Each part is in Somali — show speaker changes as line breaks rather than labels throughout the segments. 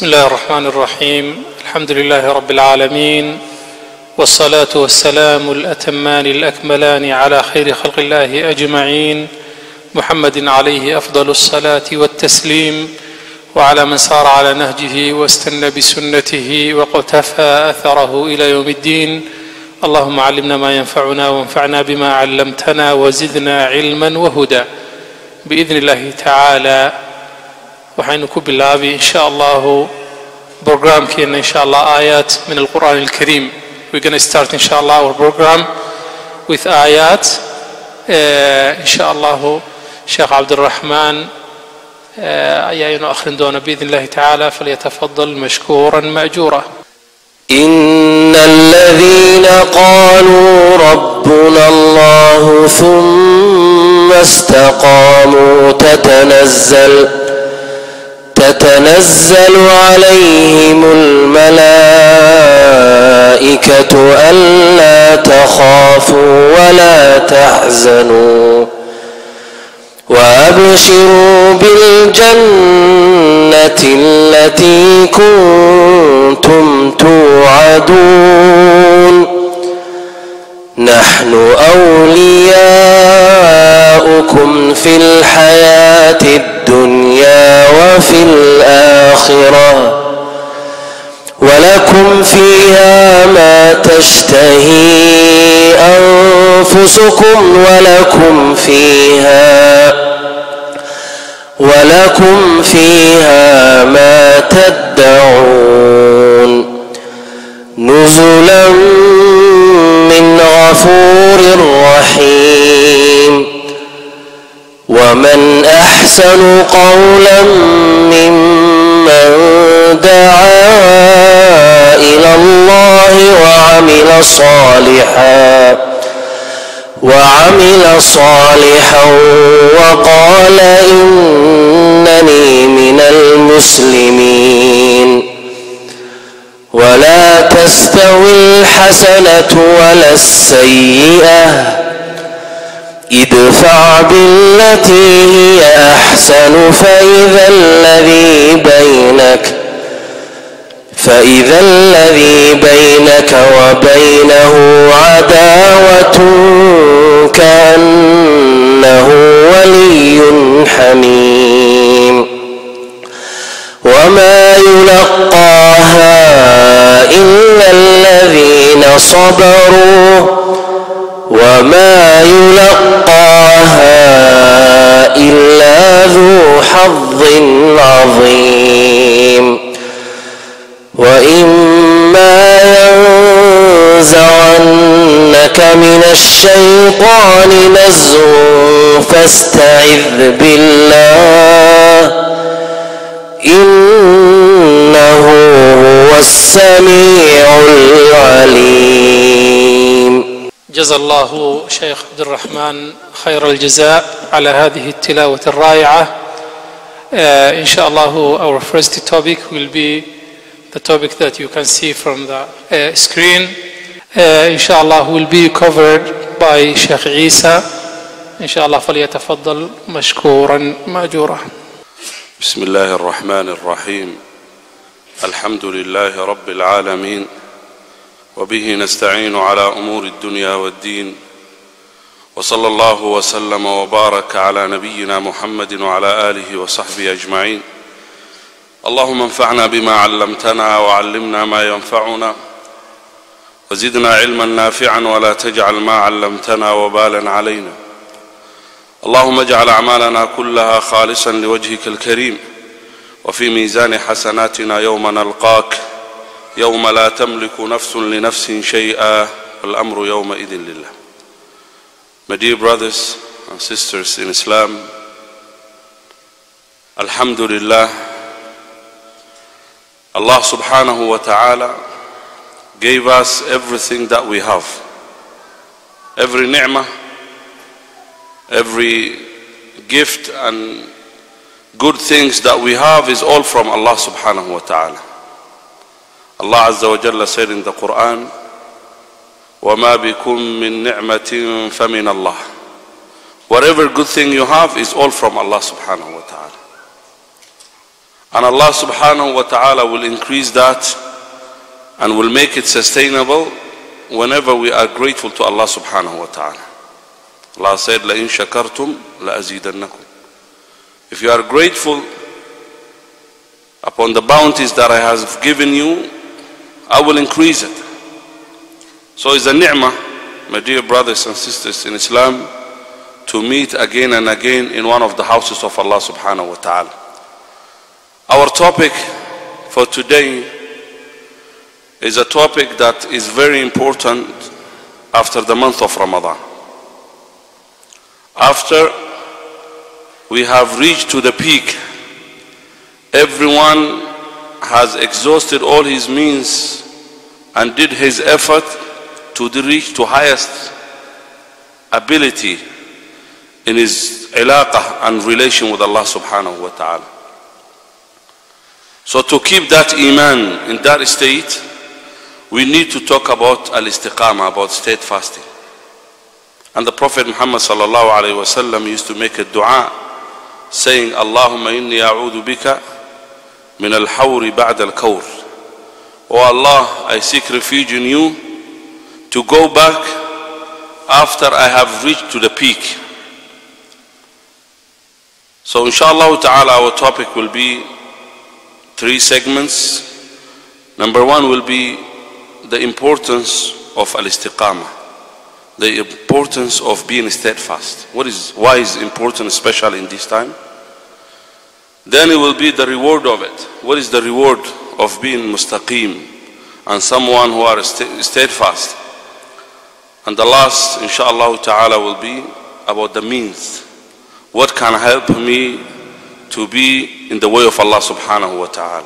بسم الله الرحمن الرحيم. الحمد لله رب العالمين، والصلاة والسلام الأتمان الأكملان على خير خلق الله أجمعين، محمد عليه أفضل الصلاة والتسليم، وعلى من سار على نهجه واستنى بسنته وقتفى أثره إلى يوم الدين. اللهم علمنا ما ينفعنا وانفعنا بما علمتنا وزدنا علما وهدى بإذن الله تعالى. waxaynu ku bilaabi in sha allahu programkeena in sha allah ayat min alquran alkarim. We're going to start in sha allah our program with ayat in sha allahu Sheikh Abdulrahman ayaynu akhrin doona باذن الله تعالى. فليتفضل مشكورا مأجورا.
إن الذين قالوا ربنا الله ثم استقاموا تتنزل عليهم الملائكة ألا تخافوا ولا تحزنوا وأبشروا بالجنة التي كنتم توعدون نحن أولياؤكم في الحياة الدنيا وفي الآخرة ولكم فيها ما تشتهي أنفسكم ولكم فيها ما تدعون نزلا من غفور رحيم. ومن أحسن قولا ممن دعا إلى الله وعمل صالحا وقال إنني من المسلمين. ولا تستوي الحسنة ولا السيئة ادفع بالتي هي أحسن فإذا الذي بينك وبينه عداوة كأنه ولي حميم. وما يلقاها إلا الذين صبروا وما يلقاها إلا ذو حظ عظيم. وإما ينزغنك من الشيطان نزغ فاستعذ بالله إنه هو السميع العليم.
جزا الله شيخ عبد الرحمن خير الجزاء على هذه التلاوة الرائعة. إن شاء الله our first topic will be the topic that you can see from the screen. Inshallah will be covered by Sheikh Isa. Inshallah فليتفضل مشكورا مأجورا.
بسم الله الرحمن الرحيم. الحمد لله رب العالمين، وبه نستعين على أمور الدنيا والدين، وصلى الله وسلم وبارك على نبينا محمد وعلى آله وصحبه أجمعين. اللهم انفعنا بما علمتنا وعلمنا ما ينفعنا وزدنا علما نافعا ولا تجعل ما علمتنا وبالا علينا. اللهم اجعل أعمالنا كلها خالصا لوجهك الكريم وفي ميزان حسناتنا يوم نلقاك يوم لا تملك نفس لنفس شيئا والأمر يومئذ لله. My dear brothers and sisters in Islam, Alhamdulillah, Allah subhanahu wa ta'ala gave us everything that we have. Every ni'mah, every gift and good things that we have is all from Allah subhanahu wa ta'ala. Allah Azza wa Jalla said in the Quran, وَمَا بِكُم مِّن نِعْمَةٍ فَمِنَ اللَّهِ. Whatever good thing you have is all from Allah subhanahu wa ta'ala. And Allah subhanahu wa ta'ala will increase that and will make it sustainable whenever we are grateful to Allah subhanahu wa ta'ala. Allah said, لَإِن شَكَرْتُمْ لَأَزِيدَنَّكُمْ. If you are grateful upon the bounties that I have given you, I will increase it. So it's a ni'mah, my dear brothers and sisters in Islam, to meet again and again in one of the houses of Allah subhanahu wa ta'ala. Our topic for today is a topic that is very important after the month of Ramadan. After we have reached to the peak, everyone has exhausted all his means and did his effort to reach to highest ability in his ilaqah and relation with Allah subhanahu wa ta'ala. So to keep that iman in that state, we need to talk about al-istiqamah, about steadfasting. And the Prophet Muhammad sallallahu alayhi wa sallam used to make a dua saying, Allahumma inni a'udhu bika min al-hawri ba'da al-kawr. Oh Allah, I seek refuge in you to go back after I have reached to the peak. So inshallah ta'ala our topic will be 3 segments. Number 1 will be the importance of al-istiqamah, the importance of being steadfast. Why is it important, especially in this time? Then it will be the reward of it. What is the reward of being mustaqim and someone who are steadfast? And the last, inshallah ta'ala, will be about the means. What can help me to be in the way of Allah subhanahu wa ta'ala?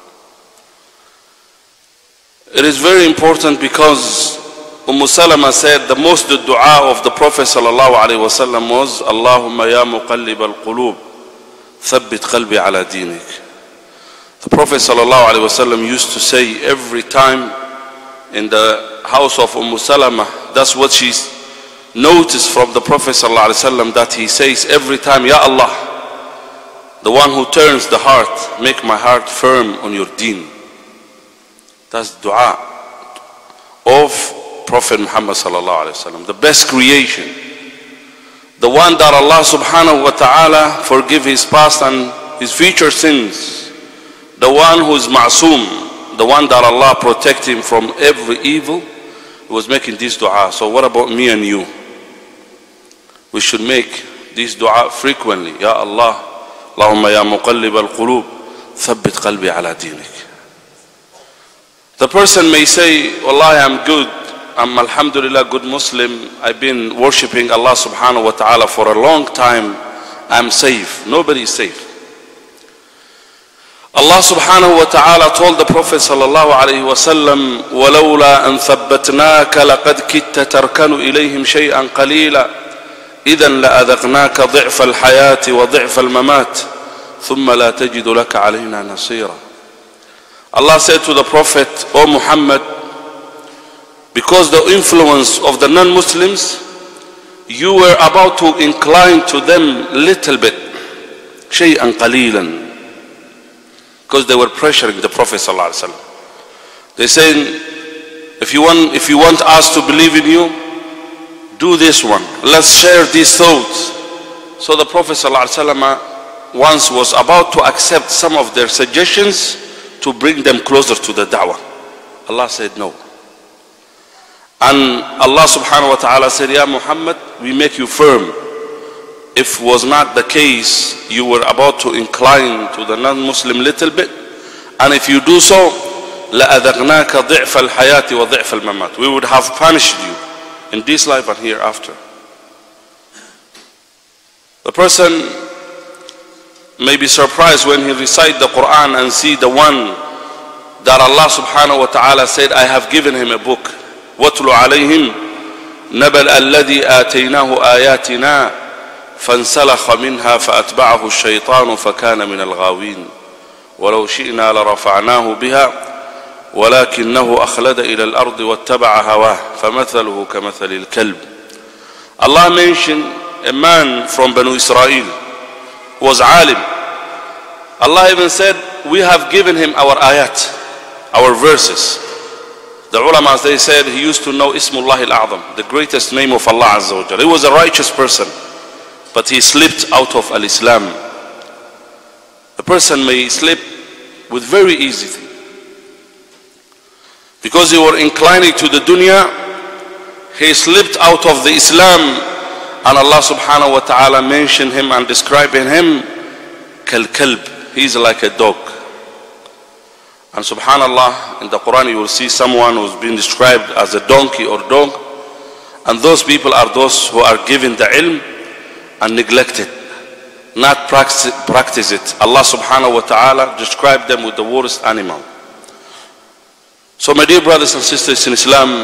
It is very important because Salama said the most dua of the Prophet sallallahu alaihi wasallam was, Allahumma ya muqallib al-qulub, thabbit qalbi ala dinik. The Prophet sallallahu alaihi wasallam used to say every time in the house of Salama, that's what she noticed from the Prophet sallallahu alaihi wasallam, that he says every time, Ya Allah, the one who turns the heart, make my heart firm on your deen. That's dua of Prophet Muhammad sallallahu alaihi wasallam, the best creation, the one that Allah subhanahu wa ta'ala forgive his past and his future sins, the one who is ma'soom, the one that Allah protect him from every evil. He was making this dua. So what about me and you? We should make this dua frequently. Ya Allah, Allahumma ya muqallib al-qulub, thabbit qalbi ala dinik. The person may say, Wallahi, I'm good, I'm alhamdulillah good Muslim, I've been worshipping Allah subhanahu wa ta'ala for a long time, I'm safe. Nobody is safe. Allah subhanahu wa ta'ala told the Prophet sallallahu alayhi wa sallam, وَلَوْلَا أَن ثَبَّتْنَاكَ لَقَدْ كِدْتَ تَرْكَنُ إِلَيْهِمْ شَيْئًا قَلِيلًا إِذًا لَأَذَقْنَاكَ ضِعْفَ الْحَيَاةِ وَضِعْفَ الْمَمَاتِ ثُمَّ لَا تَجِدُ لَكَ عَلَيْنَا نَصِيرًا. Allah said to the Prophet, O Muhammad, because the influence of the non-Muslims, you were about to incline to them little bit, شَيْئًا قَلِيلًا, because they were pressuring the Prophet sallallahu alaihi wasallam. They saying, if you want us to believe in you, do this one. Let's share these thoughts. So the Prophet sallallahu alaihi wasallam once was about to accept some of their suggestions to bring them closer to the da'wah. Allah said no. And Allah subhanahu wa ta'ala said, Ya Muhammad, we make you firm. If was not the case, you were about to incline to the non-Muslim little bit, and if you do so, لَأَذَقْنَاكَ ضِعْفَ الْحَيَاةِ وَضِعْفَ الْمَمَاتِ, we would have punished you in this life and hereafter. The person may be surprised when he recite the Quran and see the one that Allah subhanahu wa ta'ala said, I have given him a book. وَاتْلُ عَلَيْهِمْ نَبَلَ الَّذِي آتَيْنَاهُ آيَاتِنَا فانسلخ منها فأتبعه الشيطان فكان من الغاوين ولو شئنا لرفعناه بها ولكنه أخلد إلى الأرض واتبع هواه فمثله كمثل الكلب. Allah mentioned a man from Banu Israel who was alim. Allah even said we have given him our ayat, our verses. The ulama, they said he used to know Ismullah al-A'zam, the greatest name of Allah Azza wa Jalla. He was a righteous person, but he slipped out of al-Islam. A person may slip with very easy thing. Because he was inclining to the dunya, he slipped out of the Islam, and Allah subhanahu wa ta'ala mentioned him and describing him kal-kalb. He's like a dog. And subhanallah, in the Quran you will see someone who's been described as a donkey or dog, and those people are those who are given the ilm and neglect it, not practice it. Allah subhanahu wa ta'ala described them with the worst animal. So my dear brothers and sisters in Islam,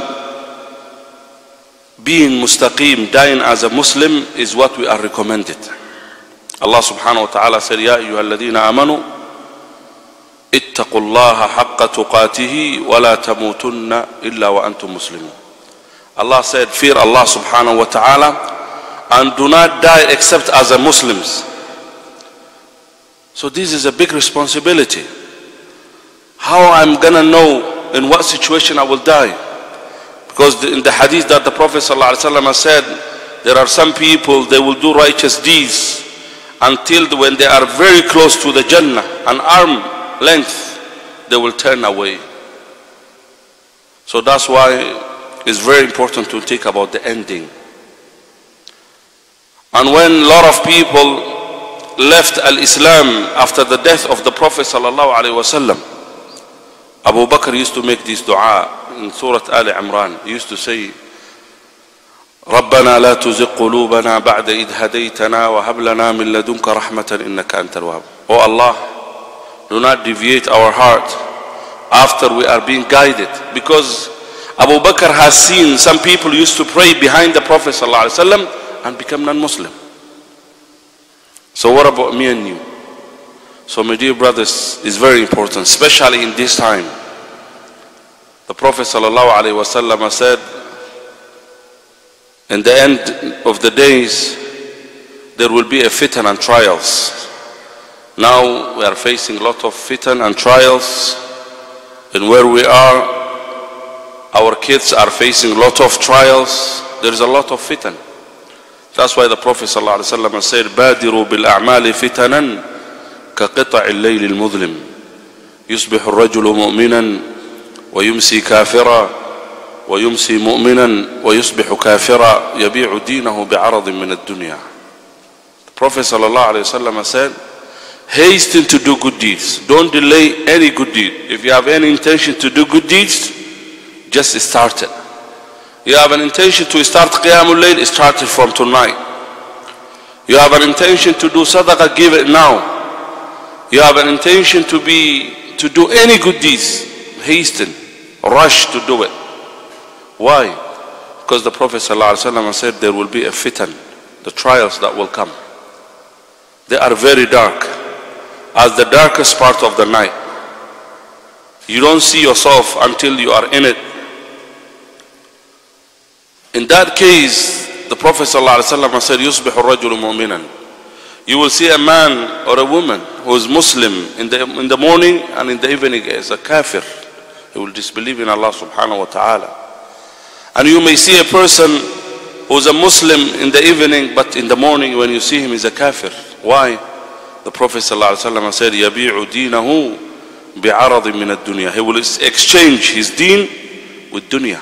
being mustaqim, dying as a Muslim is what we are recommended. Allah subhanahu wa ta'ala said, Ya ayyuhalladhina amanu ittaqullaha haqqa tuqatihi wa la tamutunna illa wa antum muslimun. Allah said, fear Allah subhanahu wa ta'ala and do not die except as a Muslims. So this is a big responsibility. How I'm gonna know in what situation I will die? Because in the hadith that the Prophet ﷺ said, there are some people, they will do righteous deeds until when they are very close to the Jannah, an arm length, they will turn away. So that's why it's very important to think about the ending. And when a lot of people left al-Islam after the death of the Prophet ﷺ, Abu Bakr used to make this dua in Surah Ali Imran. He used to say, رَبَّنَا لَا تُزِغْ قُلُوبَنَا بَعْدَ إِذْ هَدَيْتَنَا وَهَبْ لَنَا مِن لَدُنْكَ رَحْمَةً إِنَّكَ أَنْتَ الْوَهَّابُ. Oh Allah, do not deviate our heart after we are being guided. Because Abu Bakr has seen some people used to pray behind the Prophet ﷺ and become non-Muslim. So what about me and you? So my dear brothers, it's very important, especially in this time. The Prophet ﷺ said, in the end of the days, there will be a fitan and trials. Now we are facing a lot of fitan and trials. And where we are, our kids are facing a lot of trials. There is a lot of fitan. That's why the Prophet ﷺ said, بَادِرُوا بِالْأَعْمَالِ فِتَنًا كقطع الليل المظلم يصبح الرجل مؤمنا ويمسي كافرا ويمسي مؤمنا ويصبح كافرا يبيع دينه بعرض من الدنيا. The Prophet ﷺ said, hasten to do good deeds. Don't delay any good deed. If you have any intention to do good deeds, just start it. You have an intention to start Qiyamul Layl, start it from tonight. You have an intention to do sadaqah, give it now. You have an intention to do any good deeds, hasten, rush to do it. Why? Because the Prophet ﷺ said there will be a fitan, the trials that will come. They are very dark, as the darkest part of the night. You don't see yourself until you are in it. In that case, the Prophet ﷺ said, يُصْبِحُ الرَّجُلُ مُؤْمِنًا. You will see a man or a woman who is Muslim in the morning and in the evening as a kafir. He will disbelieve in Allah subhanahu wa ta'ala. And you may see a person who is a Muslim in the evening, but in the morning when you see him is a kafir. Why? The Prophet ﷺ said, يَبِيعُ دِينَهُ بِعَرَضٍ مِنَ الدُّنْيَا. He will exchange his deen with dunya.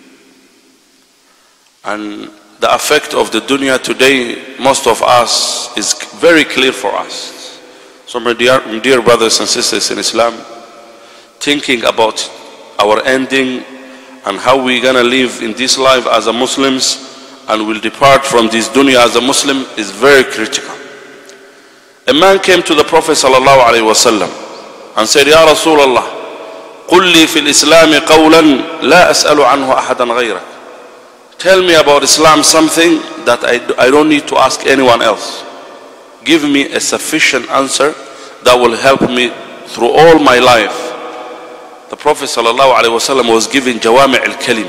And the effect of the dunya today, most of us, is very clear for us. So my dear brothers and sisters in Islam, thinking about our ending and how we're gonna live in this life as a Muslims and will depart from this dunya as a Muslim is very critical. A man came to the Prophet ﷺ and said, Ya Rasulullah, قُلْ لِي فِي الْإِسْلَامِ قَوْلًا لَا أَسْأَلُ عَنْهُ أَحَدًا غَيْرَكَ. Tell me about Islam something that I don't need to ask anyone else. Give me a sufficient answer that will help me through all my life. The Prophet ﷺ was given jawami' al-kalim.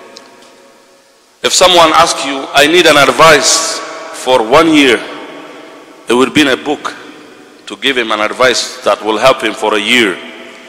If someone asks you, I need an advice for 1 year, it will be in a book to give him an advice that will help him for a year.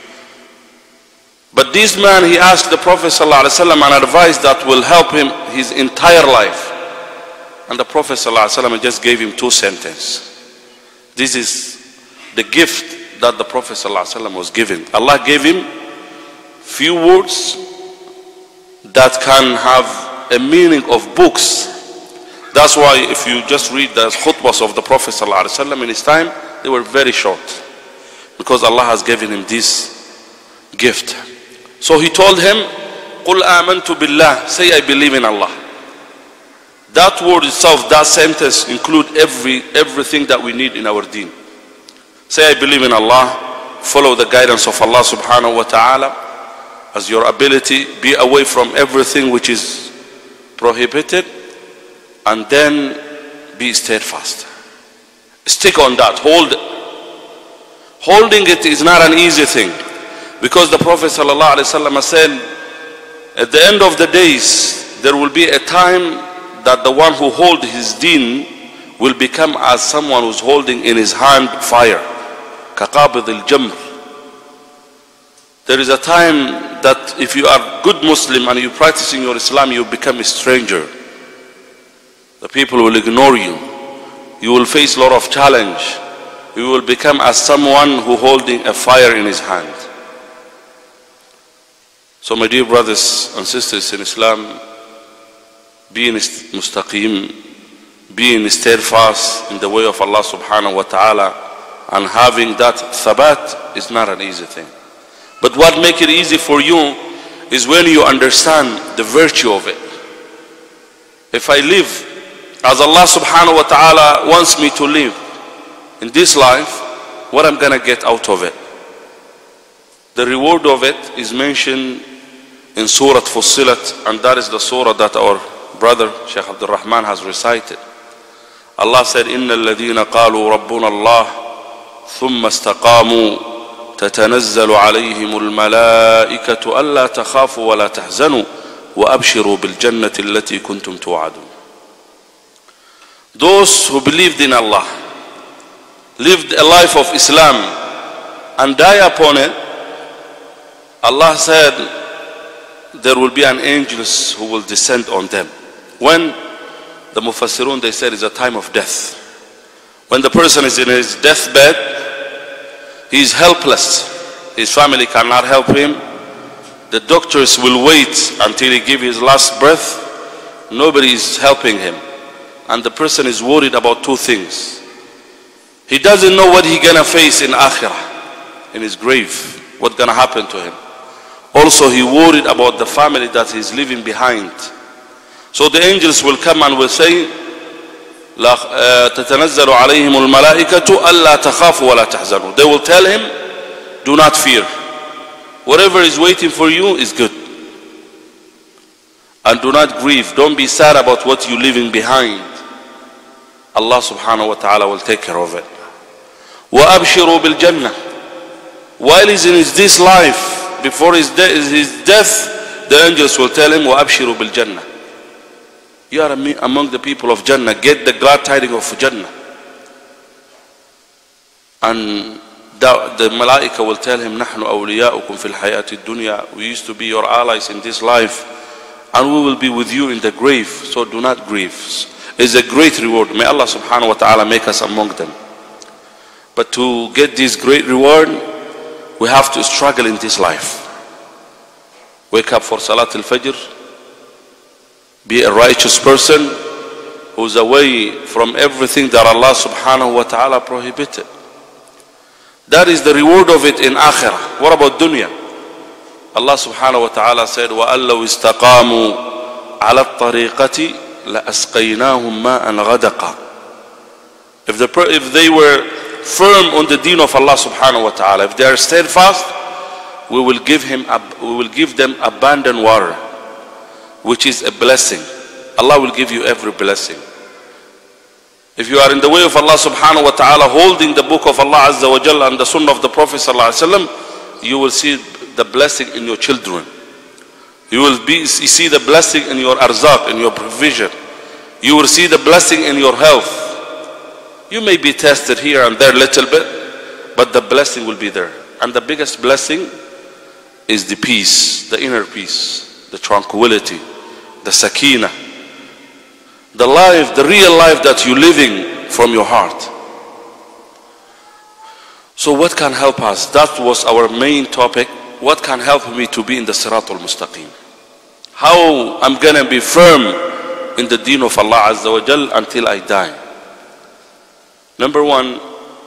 But this man, he asked the Prophet ﷺ an advice that will help him his entire life. And the Prophet ﷺ just gave him 2 sentences. This is the gift that the Prophet ﷺ was given. Allah gave him few words that can have a meaning of books. That's why if you just read the khutbahs of the Prophet ﷺ in his time, they were very short, because Allah has given him this gift. So he told him, قُلْ آمَنْتُ بِاللَّهِ, say I believe in Allah. That word itself, that sentence include everything that we need in our deen. Say I believe in Allah, follow the guidance of Allah subhanahu wa ta'ala as your ability, be away from everything which is prohibited, and then be steadfast. Stick on that, hold it. Holding it is not an easy thing, because the Prophet ﷺ said, at the end of the days, there will be a time that the one who holds his deen will become as someone who's holding in his hand fire. كَقَابِضِ الْجَمْرِ. There is a time that if you are good Muslim and you're practicing your Islam, you become a stranger. The people will ignore you. You will face a lot of challenge. You will become as someone who holding a fire in his hand. So my dear brothers and sisters in Islam, being mustaqim, being steadfast in the way of Allah subhanahu wa ta'ala, and having that thabat is not an easy thing. But what makes it easy for you is when you understand the virtue of it. If I live as Allah subhanahu wa ta'ala wants me to live in this life, what I'm gonna get out of it? The reward of it is mentioned in Surah Fussilat, and that is the surah that our brother Shaykh Abdul Rahman has recited. Allah said, إِنَّ الَّذِينَ قَالُوا رَبُّنَا اللَّهُ ثُمَّ اسْتَقَامُوا تَتَنَزَّلُ عَلَيْهِمُ الْمَلَائِكَةُ أَلَّا تَخَافُوا وَلَا تَحْزَنُوا وَأَبْشِرُوا بِالْجَنَّةِ الَّتِي كُنْتُمْ تُوعَدُونَ. Those who believed in Allah, lived a life of Islam, and die upon it, Allah said there will be an angels who will descend on them. When the Mufassirun, they said, is a time of death. When the person is in his deathbed, he is helpless. His family cannot help him. The doctors will wait until he gives his last breath. Nobody is helping him. And the person is worried about 2 things. He doesn't know what he's gonna face in Akhirah, in his grave, what's gonna happen to him. Also, he worried about the family that he's leaving behind. So the angels will come and will say, تَتَنَزَّلُ عَلَيْهِمُ الْمَلَائِكَةُ أَلَّا تَخَافُوا وَلَا تَحْزَنُوا. They will tell him, do not fear. Whatever is waiting for you is good. And do not grieve. Don't be sad about what you're leaving behind. Allah subhanahu wa ta'ala will take care of it. وَأَبْشِرُوا بِالْجَنَّةِ. While he's in this life, before his death, the angels will tell him, وَأَبْشِرُوا بِالْجَنَّةِ. You are among the people of Jannah. Get the glad tidings of Jannah. And the Malaika will tell him, نَحْنُ أَوْلِيَاؤُكُمْ فِي الْحَيَاةِ الدُّنْيَا. We used to be your allies in this life, and we will be with you in the grave. So do not grieve. It's a great reward. May Allah subhanahu wa ta'ala make us among them. But to get this great reward, we have to struggle in this life. Wake up for Salat al-Fajr. Be a righteous person who's away from everything that Allah subhanahu wa ta'ala prohibited. That is the reward of it in Akhirah. What about dunya? Allah subhanahu wa ta'ala said, وَأَلَّوْ اسْتَقَامُوا عَلَى الطَّرِيقَةِ لَأَسْقَيْنَاهُمْ مَاءً غَدَقًا. If they were firm on the deen of Allah subhanahu wa ta'ala, if they are steadfast, we will give them abundant water, which is a blessing. Allah will give you every blessing. If you are in the way of Allah subhanahu wa ta'ala, holding the book of Allah azza wa jalla and the sunnah of the Prophet sallallahu alaihi wasallam, you will see the blessing in your children. You will see the blessing in your arzaq, in your provision. You will see the blessing in your health. You may be tested here and there a little bit, but the blessing will be there. And the biggest blessing is the peace, the inner peace, the tranquility, the sakina, the life, the real life that you're living from your heart. So what can help us? That was our main topic. What can help me to be in the Sirat al-Mustaqim? How I'm going to be firm in the deen of Allah Azza wa Jal until I die? Number one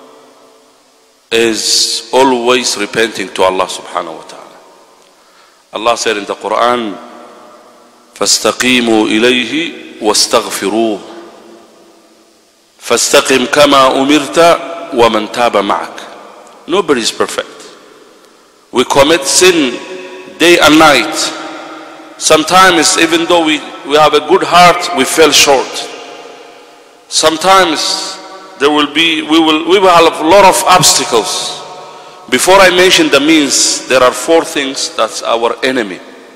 is always repenting to Allah subhanahu wa ta'ala. Allah said in the Quran, فَاسْتَقِيمُوا إِلَيْهِ وَاسْتَغْفِرُوهُ فَاسْتَقِمْ كَمَا أُمِرْتَ وَمَنْ تَابَ مَعَكَ. Nobody is perfect. We commit sin day and night. Sometimes even though we have a good heart, we fell short. Sometimes we will have a lot of obstacles. Before I mention the means, there are 4 things that's our enemy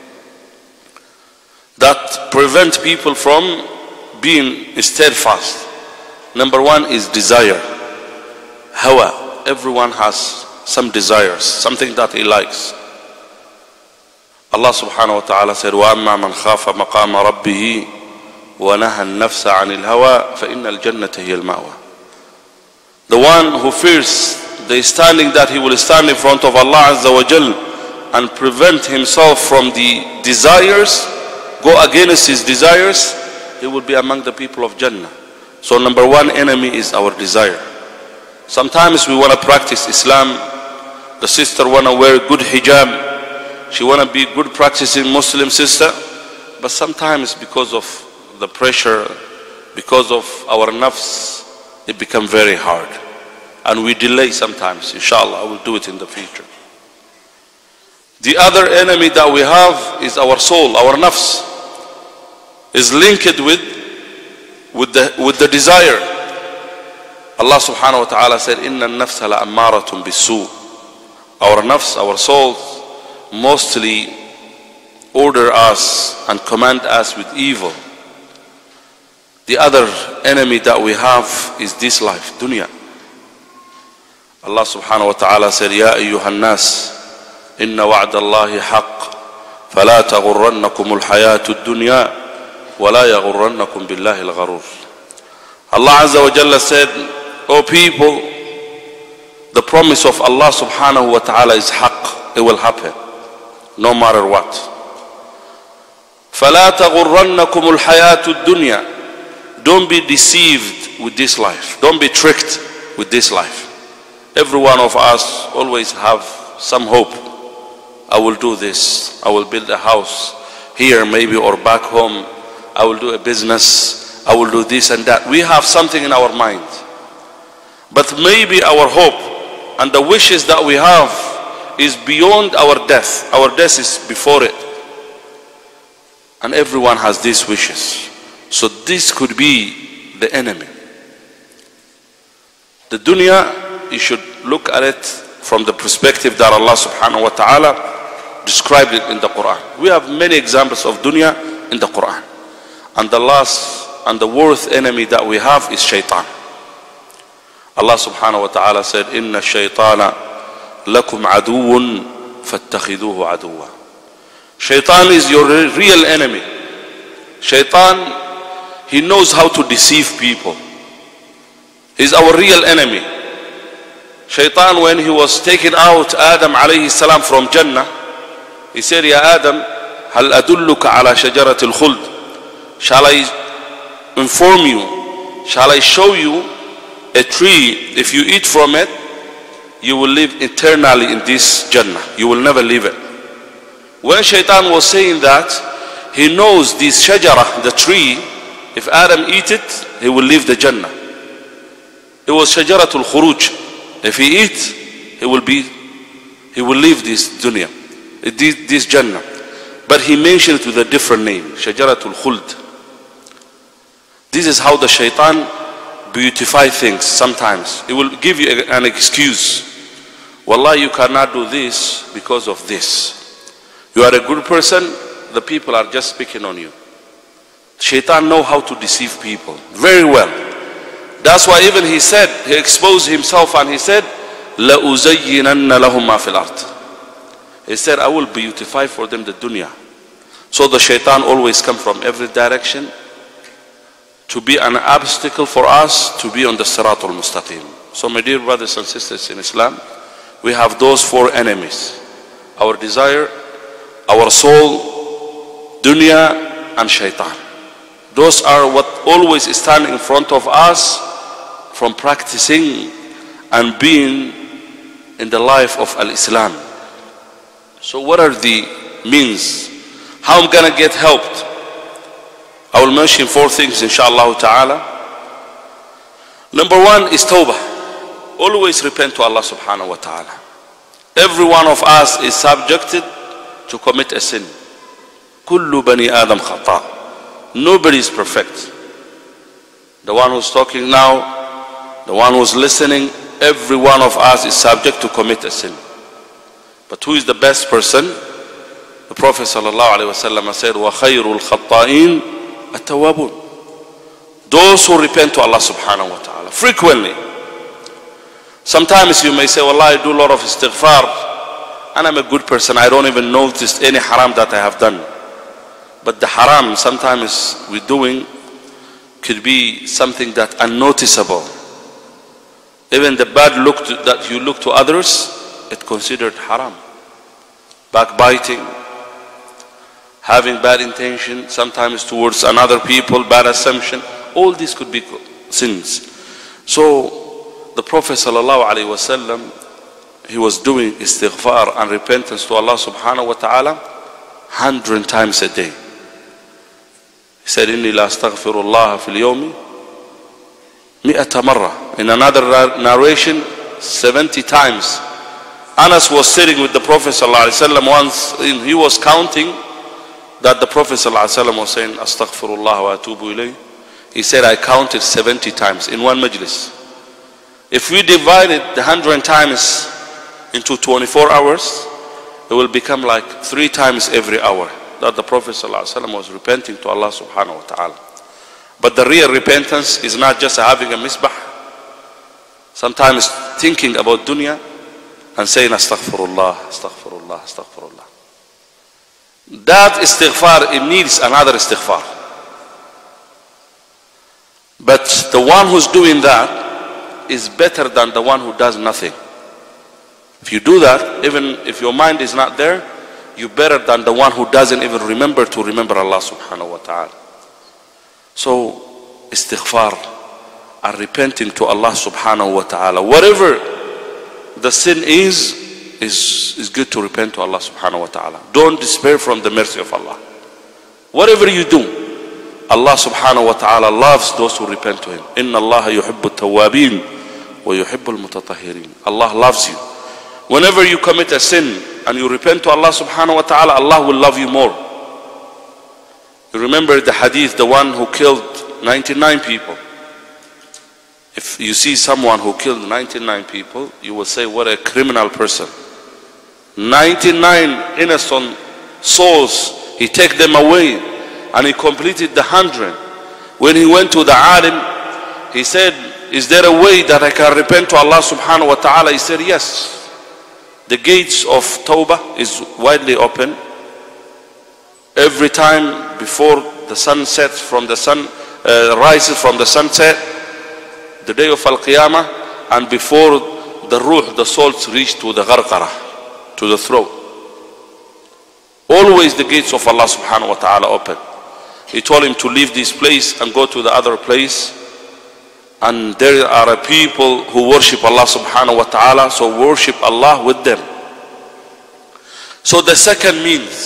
that prevent people from being steadfast. Number 1 is desire. Hawa. Everyone has some desires, something that he likes. Allah subhanahu wa ta'ala said, وَأَمَّا مَنْ خَافَ مَقَامَ رَبِّهِ وَنَهَى النَّفْسَ عَنِ الْهَوَى فَإِنَّ الْجَنَّةَ هِيَ الْمَأْوَى. The one who fears the standing that he will stand in front of Allah Azza wa Jal and prevent himself from the desires, go against his desires, he will be among the people of Jannah. So number 1 enemy is our desire. Sometimes we want to practice Islam. The sister want to wear good hijab. She want to be good practicing Muslim sister. But sometimes because of the pressure, because of our nafs, it becomes very hard. And we delay sometimes. Inshallah, I will do it in the future. The other enemy that we have is our soul, our nafs. Is linked with the desire. Allah subhanahu wa ta'ala said, إِنَّ النَّفْسَ لَأَمَّارَةٌ بِالسُّوءِ. Our nafs, our souls, mostly order us and command us with evil. The other enemy that we have is this life, dunya. Allah subhanahu wa ta'ala said, يَا أَيُّهَا النَّاسِ إِنَّ وَعْدَ اللَّهِ حَقٌّ فَلَا تَغُرَّنَّكُمُ الْحَيَاةُ الدُّنْيَا وَلَا يَغُرَّنَّكُمْ بِاللَّهِ الْغَرُورِ. Allah Azza wa Jalla said, O people, the promise of Allah subhanahu wa ta'ala is haqq. It will happen, no matter what. فَلَا تَغُرَّنَّكُمُ الْحَيَاةُ الدُّنْيَا. Don't be deceived with this life. Don't be tricked with this life. Every one of us always have some hope. I will do this. I will build a house here maybe or back home. I will do a business. I will do this and that. We have something in our mind. But maybe our hope and the wishes that we have is beyond our death. Our death is before it. And everyone has these wishes. So this could be the enemy. The dunya, you should look at it from the perspective that Allah subhanahu wa ta'ala described it in the Quran. We have many examples of dunya in the Quran. And the last and the worst enemy that we have is shaitan. Allah subhanahu wa ta'ala said, Inna shaytana lakum aduun fattakhiduhu aduwa. Shaitan is your real enemy. Shaitan, he knows how to deceive people. He's our real enemy. Shaitan, when he was taking out Adam alayhi salam from Jannah, he said, Ya Adam, hal adulluka ala shajaratil khuld. Shall I inform you? Shall I show you a tree? If you eat from it, you will live eternally in this Jannah. You will never leave it. When Shaitan was saying that, he knows this shajara, the tree, if Adam eat it, he will leave the Jannah. It was shajaratul khuruj. If he eats, he will leave this dunya, this Jannah. But he mentioned it with a different name, shajaratul khuld. This is how the shaitan beautify things sometimes. It will give you an excuse. Wallah, you cannot do this because of this. You are a good person, the people are just picking on you. Shaitan know how to deceive people very well. That's why even he said, he exposed himself and he said, لَأُزَيِّنَنَّ لَهُمْ مَا فِي الْأَرْضِ. He said, I will beautify for them the dunya. So the shaitan always comes from every direction to be an obstacle for us to be on the Siratul Mustaqim. So my dear brothers and sisters in Islam, we have those four enemies: our desire, our soul, dunya, and shaitan. Those are what always stand in front of us from practicing and being in the life of Al-Islam. So what are the means? How I'm gonna get helped? I will mention four things inshallah ta'ala. Number one is tawbah. Always repent to Allah subhanahu wa ta'ala. Every one of us is subjected to commit a sin. Kullu bani Adam khata. Nobody is perfect. The one who's talking now, the one who's listening, every one of us is subject to commit a sin. But who is the best person? The Prophet sallallahu alaihi wasallam said, وَخَيْرُ الْخَطَّائِينَ التَّوَّابُونَ. Those who repent to Allah subhanahu wa ta'ala frequently. Sometimes you may say, well, I do a lot of istighfar and I'm a good person. I don't even notice any haram that I have done. But the haram sometimes we're doing could be something that unnoticeable. Even the bad look that you look to others, it's considered haram. Backbiting, having bad intention, sometimes towards another people, bad assumption, all these could be sins. So the Prophet sallallahu alaihi wasallam, he was doing istighfar and repentance to Allah subhanahu wa ta'ala 100 times a day. He said, إِنِّي لَا أَسْتَغْفِرُ اللَّهَ فِي الْيَوْمِ 100 مرة. In another narration, 70 times. Anas was sitting with the Prophet ﷺ once, and he was counting that the Prophet ﷺ was saying, Astaghfirullah wa atubu ilayh. He said, I counted 70 times in one majlis. If we divided the 100 times into 24 hours, it will become like 3 times every hour that the Prophet ﷺ was repenting to Allah subhanahu wa ta'ala. But the real repentance is not just having a misbah, sometimes thinking about dunya and saying astaghfirullah, astaghfirullah, astaghfirullah. That istighfar, it needs another istighfar. But the one who's doing that is better than the one who does nothing. If you do that, even if your mind is not there, you're better than the one who doesn't even remember to remember Allah subhanahu wa ta'ala. So istighfar and repenting to Allah subhanahu wa ta'ala, whatever the sin is good to repent to Allah subhanahu wa ta'ala. Don't despair from the mercy of Allah. Whatever you do, Allah subhanahu wa ta'ala loves those who repent to Him. Inna Allah yuhibbu at-tawwabin wa yuhibbu al-mutatahhirin. Allah loves you. Whenever you commit a sin and you repent to Allah subhanahu wa ta'ala, Allah will love you more. You remember the hadith, the one who killed 99 people. If you see someone who killed 99 people, you will say, what a criminal person. 99 innocent souls, he took them away and he completed the 100. When he went to the alim, he said, is there a way that I can repent to Allah subhanahu wa ta'ala? He said, yes. The gates of Tawbah is widely open. Every time before the sun sets from the sun, rises from the sunset, the day of Al-Qiyamah, and before the ruh, the souls reach to the gharqara, to the throat. Always the gates of Allah subhanahu wa ta'ala open. He told him to leave this place and go to the other place. And there are people who worship Allah subhanahu wa ta'ala, so worship Allah with them. So the second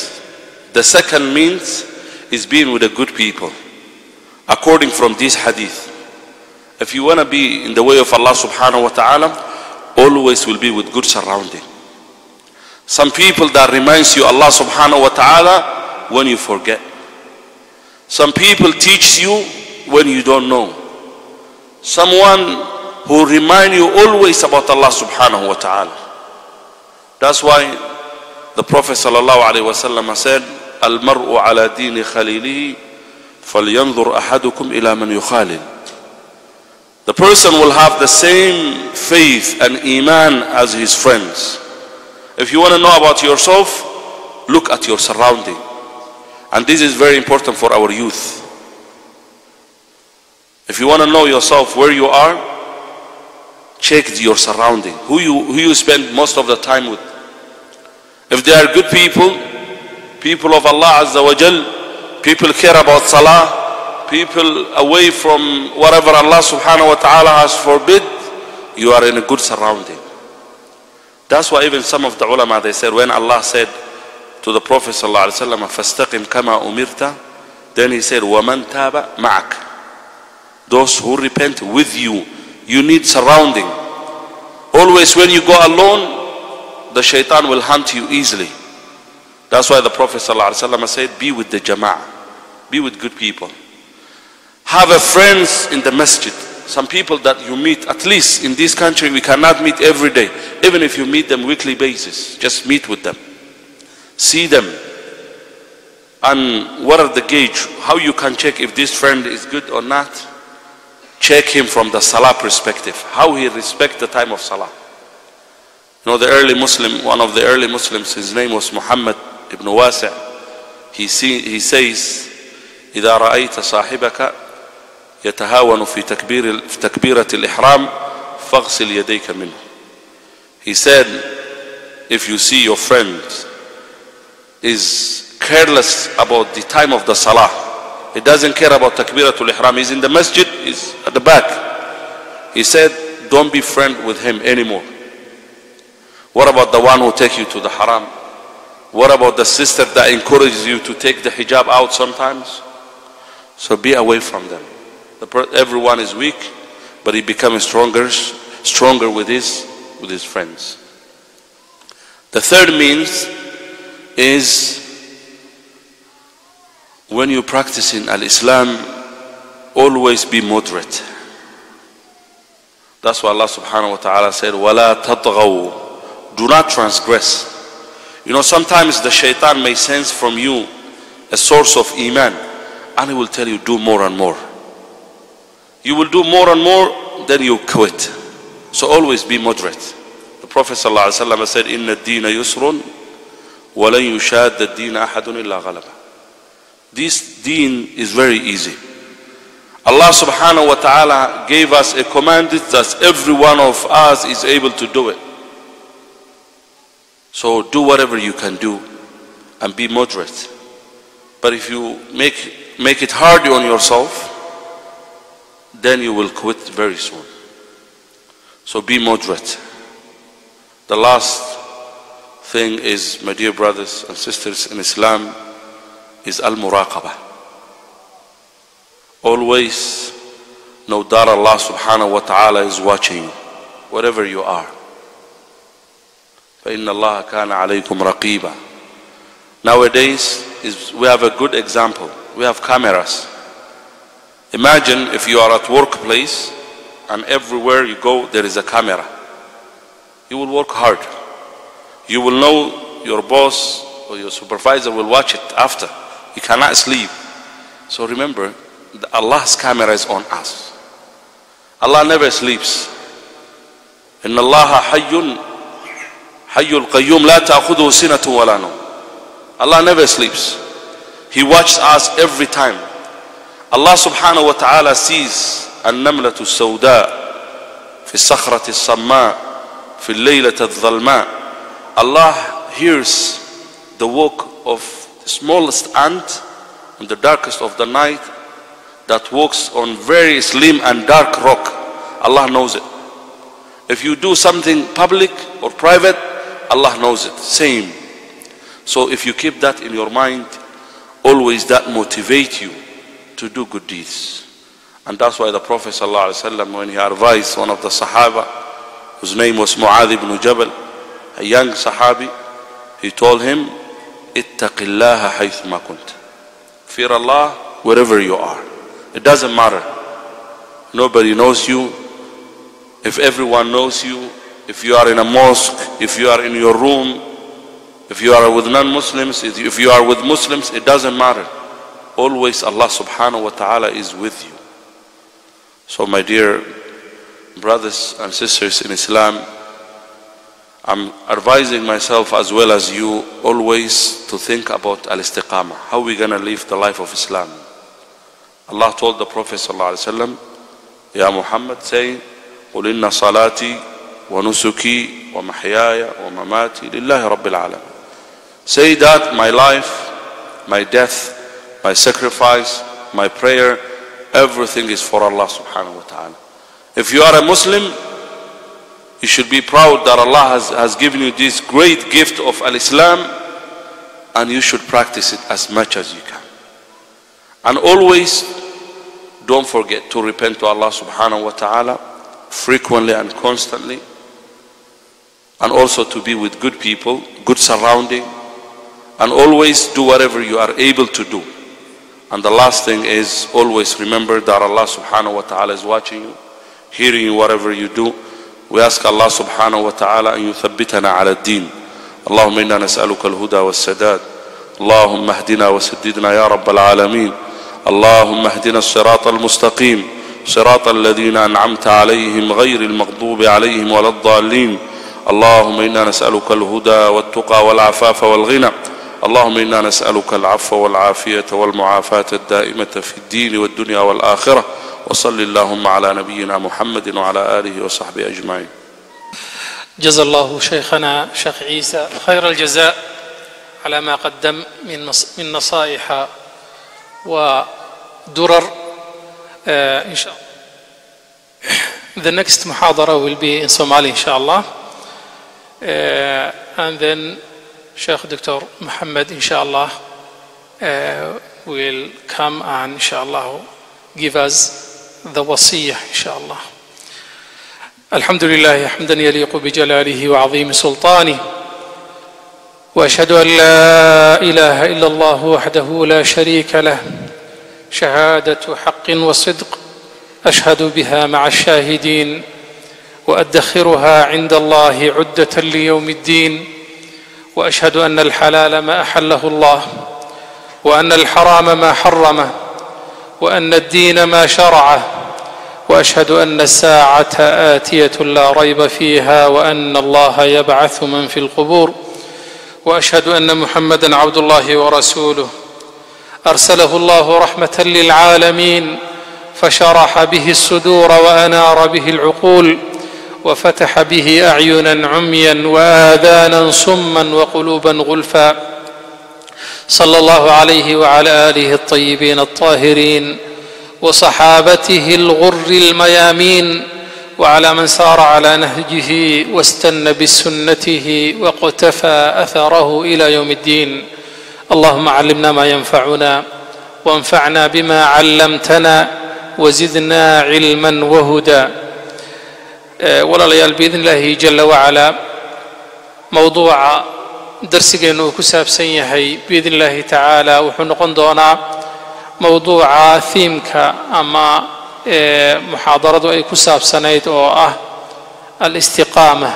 means is being with the good people. According from this hadith, if you want to be in the way of Allah subhanahu wa ta'ala, always will be with good surrounding. Some people that reminds you Allah subhanahu wa ta'ala when you forget. Some people teach you when you don't know. Someone who remind you always about Allah subhanahu wa ta'ala. That's why the Prophet sallallahu alaihi wasallam said, Al-mar'u ala dini khalilihi falyanzur ahadukum ila man yukhalil. The person will have the same faith and iman as his friends. If you want to know about yourself, look at your surrounding. And this is very important for our youth. If you want to know yourself, where you are, check your surrounding. Who you spend most of the time with. If they are good people, people of Allah Azza wa Jal, people care about salah, people away from whatever Allah subhanahu wa ta'ala has forbid, you are in a good surrounding. That's why even some of the ulama, they said, when Allah said to the Prophet sallallahu alaihi wasallam, فَاسْتَقِمْ كَمَا أُمِرْتَ, then he said, وَمَنْ تَابَ مَعَكَ. Those who repent with you. You need surrounding. Always when you go alone, the shaitan will hunt you easily. That's why the Prophet ﷺ said, be with the jama'ah. Be with good people. Have a friends in the masjid. Some people that you meet, at least in this country, we cannot meet every day. Even if you meet them weekly basis, just meet with them. See them. And what are the gauge? How you can check if this friend is good or not? Check him from the salah perspective. How he respects the time of salah. You know, the early Muslim, one of the early Muslims, his name was Muhammad ibn Wasi'. He says, إذا رأيت صاحبك يتهاون في تكبيرة الإحرام فاغسل يديك منه. He said, if you see your friend is careless about the time of the salah, he doesn't care about takbiratul ihram, he's in the masjid, he's at the back, he said, don't be friend with him anymore. What about the one who takes you to the haram? What about the sister that encourages you to take the hijab out sometimes? So be away from them. Everyone is weak, but he becomes stronger with his friends. The third means is, when you practice in al-Islam, always be moderate. That's why Allah subhanahu wa ta'ala said, وَلَا تَطْغَوْا. Do not transgress. You know, sometimes the shaitan may sense from you a source of iman, and he will tell you, do more and more. You will do more and more, then you quit. So always be moderate. The Prophet sallallahu alaihi wasallam said, إِنَّ الدِّينَ يُسْرٌ وَلَنْ يُشَادَّ الدِّينَ أَحَدٌ إِلَّا غَلَبَهُ. This deen is very easy. Allah subhanahu wa ta'ala gave us a command that every one of us is able to do it. So do whatever you can do and be moderate. But if you make it hard on yourself, then you will quit very soon. So be moderate. The last thing is, my dear brothers and sisters in Islam, is al-muraqabah. Always know that Allah subhanahu wa ta'ala is watching you, wherever you are. فَإِنَّ اللَّهَ كَانَ عَلَيْكُمْ رَقِيبًا. Nowadays, we have a good example. We have cameras. Imagine if you are at workplace and everywhere you go there is a camera. You will work hard. You will know your boss or your supervisor will watch it after. You cannot sleep. So remember, Allah's camera is on us. Allah never sleeps. إِنَّ اللَّهَ حَيٌّ الْقَيُّومُ لَا تَأْخُذُهُ سِنَةٌ وَلَا نَوْمٌ. Allah never sleeps. He watches us every time. Allah subhanahu wa ta'ala sees النملة السوداء في الصخرة الصماء في الليلة الظلماء. Allah hears the walk of the smallest ant in the darkest of the night that walks on very slim and dark rock. Allah knows it. If you do something public or private, Allah knows it. Same. So if you keep that in your mind, always that motivates you to do good deeds. And that's why the Prophet ﷺ, when he advised one of the Sahaba, whose name was Mu'adh ibn Jabal, a young Sahabi, he told him, اتق الله حيثما كنت. Fear Allah wherever you are. It doesn't matter. Nobody knows you. If everyone knows you, if you are in a mosque, if you are in your room, if you are with non-Muslims, if you are with Muslims, it doesn't matter. Always Allah subhanahu wa ta'ala is with you. So my dear brothers and sisters in Islam, I'm advising myself as well as you always to think about al-istiqamah. How are we going to live the life of Islam? Allah told the Prophet ﷺ, Ya Muhammad, saying, قُلْ إِنَّ صَلَاتِي وَنُسُكِي وَمَحْيَايَ وَمَمَاتِي لِلَّهِ رَبِّ الْعَالَمِينَ. Say that my life, my death, my sacrifice, my prayer, everything is for Allah subhanahu wa ta'ala. If you are a Muslim, you should be proud that Allah has given you this great gift of al-Islam, and you should practice it as much as you can. And always don't forget to repent to Allah subhanahu wa ta'ala frequently and constantly, and also to be with good people, good surrounding, and always do whatever you are able to do. And the last thing is always remember that Allah subhanahu wa ta'ala is watching you, hearing you whatever you do. We ask Allah subhanahu wa ta'ala أن يثبتنا على الدين. اللهم إنا نسألك الهدى والسداد. اللهم اهدنا وسددنا يا رب العالمين. اللهم اهدنا الصراط المستقيم صراط الذين أنعمت عليهم غير المغضوب عليهم ولا الضالين. اللهم إنا نسألك الهدى والتقى والعفاف والغنى. اللهم إنا نسألك العفو والعافية والمعافاة الدائمة في الدين والدنيا والآخرة. وصل اللهم على نبينا محمد وعلى آله وصحبه أجمعين.
جزا الله شيخنا شيخ عيسى خير الجزاء على ما قدم من نصائح ودرر. إن شاء الله. The next محاضرة will be in Somali inshallah, and then Sheikh Dr. Muhammad inshallah will come and inshallah give us the wasiyah inshallah. الحمد لله حمدا يليق بجلاله وعظيم سلطانه، وأشهد أن لا إله إلا الله وحده لا شريك له شهادة حق وصدق أشهد بها مع الشاهدين، وأدخرها عند الله عدة ليوم الدين. وأشهد أن الحلال ما أحله الله، وأن الحرام ما حرمه، وأن الدين ما شرعه، وأشهد أن الساعة آتية لا ريب فيها، وأن الله يبعث من في القبور. وأشهد أن محمدًا عبد الله ورسوله أرسله الله رحمة للعالمين، فشرح به الصدور وأنار به العقول، وفتح به أعينا عميا وآذانا صما وقلوبا غلفا. صلى الله عليه وعلى آله الطيبين الطاهرين وصحابته الغر الميامين، وعلى من سار على نهجه واستنى بسنته واقتفى أثره إلى يوم الدين. اللهم علمنا ما ينفعنا، وانفعنا بما علمتنا، وزدنا علما وهدى. walaalayaal biidn illaahi jala wacalaa mowduuca darsigeennu uu ku saabsan yahay biidn illaahi tacaala wuxuu noqon doonaa mowduuca thiimka ama muxaadaradu ay ku saabsanayd oo ah alistiqaama.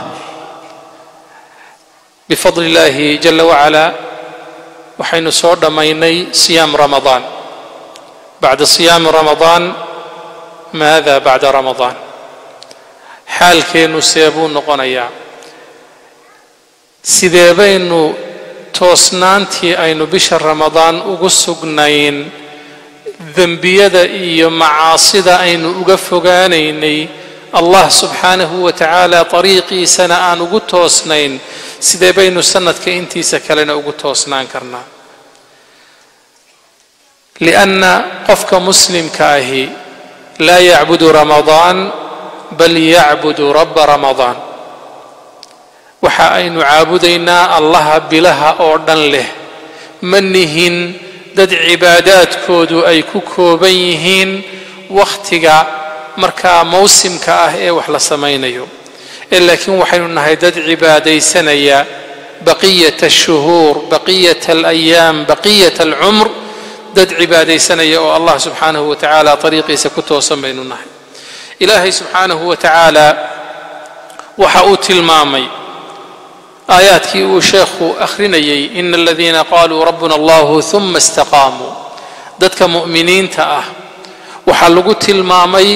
bifadli illaahi jala wacalaa waxaynu soo dhammaynay siyaam ramadaan. bacda siyaami ramadaan maada bacda ramadaan? xaalkeennu see buu noqonayaa? sidee baynu toosnaantii aynu bisha ramadaan ugu sugnayn, dembiyada iyo macaasida aynu uga fogaanaynay, allah subxaanahu wa tacaala dariiqiisana aan ugu toosnayn, sidee baynu sanadka intiisa kalena ugu toosnaan karnaa? lianna qofka muslimka ahi laa yacbudu ramadaan bal yacbudu rabba ramadaan. waxa aynu caabudaynaa allaha bilaha oo dhan leh, ma nihin dad cibaadaadkoodu ay ku kooban yihiin wakhtiga markaa mawsimka ah ee wax la samaynayo, laakiin waxaynu nahay dad cibaadaysanaya baqiyata ashuhuur, baqiyata alayaam, baqiyata alcumr, dad cibaadaysanaya oo allah subxaanahu wa tacaala dariiqiisa ku toosan baynu nahay. ilaahay subxaanahu wa tacaala waxa uu tilmaamay aayaadkii uu sheekhu akhrinayay, ina aladiina qaaluu rabbuna allahu uma istaqaamuu. dadka mu'miniinta ah waxaa lagu tilmaamay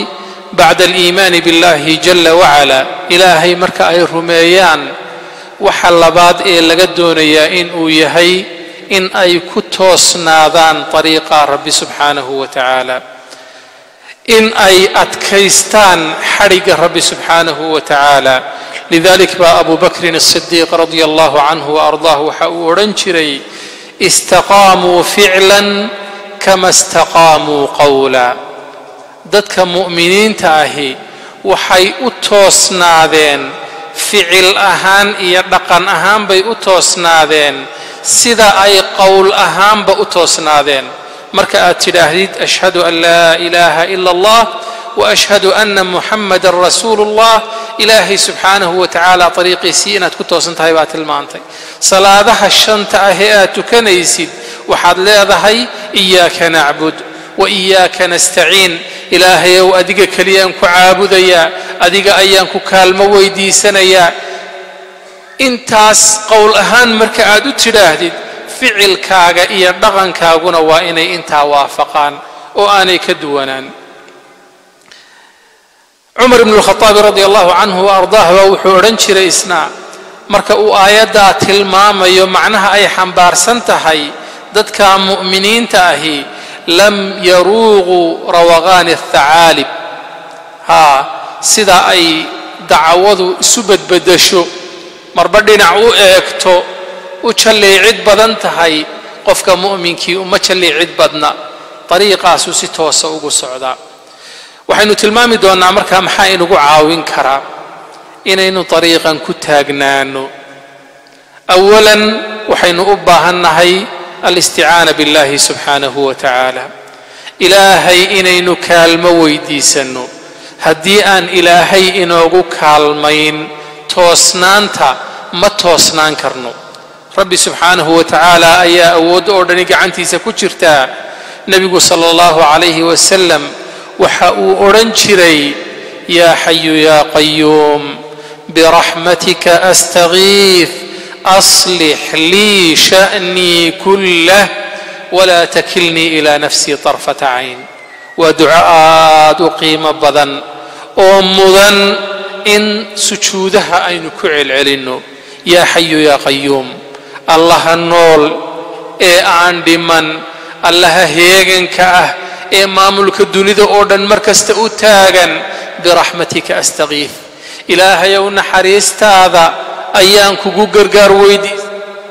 بعد الإيمان بالله جل وعلا إلهي مركا أي رميان وحلبات إيه لقدون يا إن ويهي إن أي كتوس ناذان طريقة ربي سبحانه وتعالى إن أي أتكيستان حرق ربي سبحانه وتعالى. لذلك با أبو بكر الصديق رضي الله عنه وأرضاه وحورنشري استقاموا فعلا كما استقاموا قولا. dadka mu'miniinta ahi waxay u toosnaadeen ficil ahaan iyo dhaqan ahaan bay u toosnaadeen sida ay qowl ahaanba u toosnaadeen. marka aad tidhaahdid ashhadu an laa ilaaha ila allah wa ashhadu anna muhammadan rasuulullah ilaahay subxaanahu wa tacaala ariiqiisii inaad ku toosan tahay baa tilmaantay. salaadaha shanta ah ee aad tukanaysid waxaad leedahay iyaaka nacbud wa iyaaka nastaciin. ilaahayow adiga keliyaan ku caabudayaa, adiga ayaan ku kaalmo weydiisanayaa. intaas qowl ahaan marka aad u tidhaahdid ficilkaaga iyo dhaqankaaguna waa inay intaa waafaqaan oo aanay ka duwanaan. cumar ibn alkhataab radi allahu canhu wa ardaah baa wuxuu odhan jiray isna marka uu aayaddaa tilmaamayo macnaha ay xambaarsan tahay dadka mu'miniinta ahi lam yaruuquu rawaqaani athacaalib. sida ay dacwadu isu badbedesho marba dhinac u eegto u jalleecid badan tahay qofka mu'minkii uma jalleecid badna dariiqaasuu si toosa ugu socdaa. waxaynu tilmaami doonnaa markaa maxaa inugu caawin karaa inaynu dariiqan ku taagnaano. awalan waxaynu u baahannahay alisticaana biاllahi subxaanahu wa tacaala. ilaahay inaynu kaalmo weydiisanno. haddii aan ilaahay inoogu kaalmayn toosnaanta ma toosnaan karno. rabbi subxaanahu wa tacaala ayaa awoodda oo dhani gacantiisa ku jirtaa. nebigu sala allahu calayhi wasalam waxa uu odhan jiray yaa xayu yaa qayuum biraxmatika astagiif aslix lii sha'nii kullah walaa takilnii ilaa nafsii tarfata cayn. waa duco aad u qiimo badan oo mudan in sujuudaha aynu ku celcelinno. yaa xayu yaa qayuum, allaha nool ee aan dhiman, allaha heeganka ah ee maamulka dunida oo dhan mar kasta u taagan. biraxmatika astagiif, ilaahayow naxariistaada ayaan kugu gargaar weydiisa.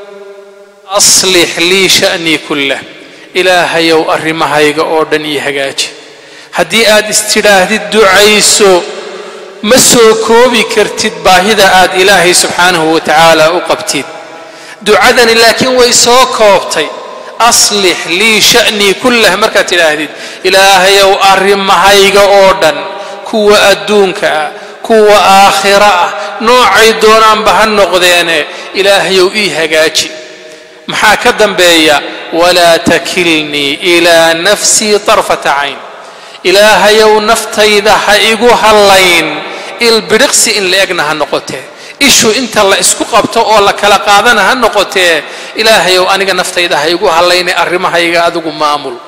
aslix lii sha'nii kullah, ilaahayow arrimahayga oo dhan ii hagaaji. haddii aad istidhaahdid ducayso ma soo koobi kartid baahida aad ilaahay subxaanahu wa tacaala u qabtid. ducadani laakiin way soo koobtay aslix lii sha'nii kullah. markaad tidhaahdid ilaahayow arrimahayga oo dhan, kuwa adduunka ah, kuwa aakhira ah, noocay doonaanba ha noqdeene ilaahayow ii hagaaji. maxaa ka dambeeya walaa takilnii ilaa nafsii tarfata cayn. ilaahayow naftayda ha igu hallayn ilbiriqsi in la egna ha noqotee, ishu inta la isku qabto oo la kala qaadana ha noqotee. ilaahayow aniga naftayda ha igu hallayne arrimahayga adigu maamul.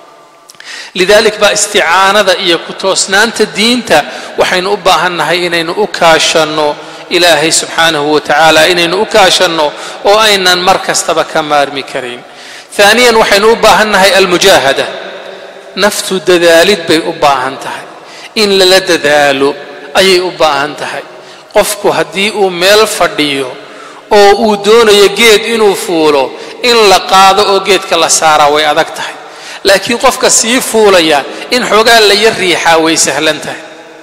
lidalik baa isticaanada iyo ku toosnaanta diinta waxaynu u baahannahay inaynu u kaashanno ilaahay subxaanahu wa tacaala, inaynu u kaashanno oo aynan mar kastaba ka maarmi karin. ثانيا waxaynu u baahannahay almujaahada. naftu dadaalid bay u baahan tahay, in lala dadaalo ayay u baahan tahay. qofku haddii uu meel fadhiyo oo uu doonayo geed inuu fuulo, in la qaado oo geedka la saaraa way adag tahay. laakiin qofka sii fuulaya in xoogaa la yar riixaa way sahlan tahay.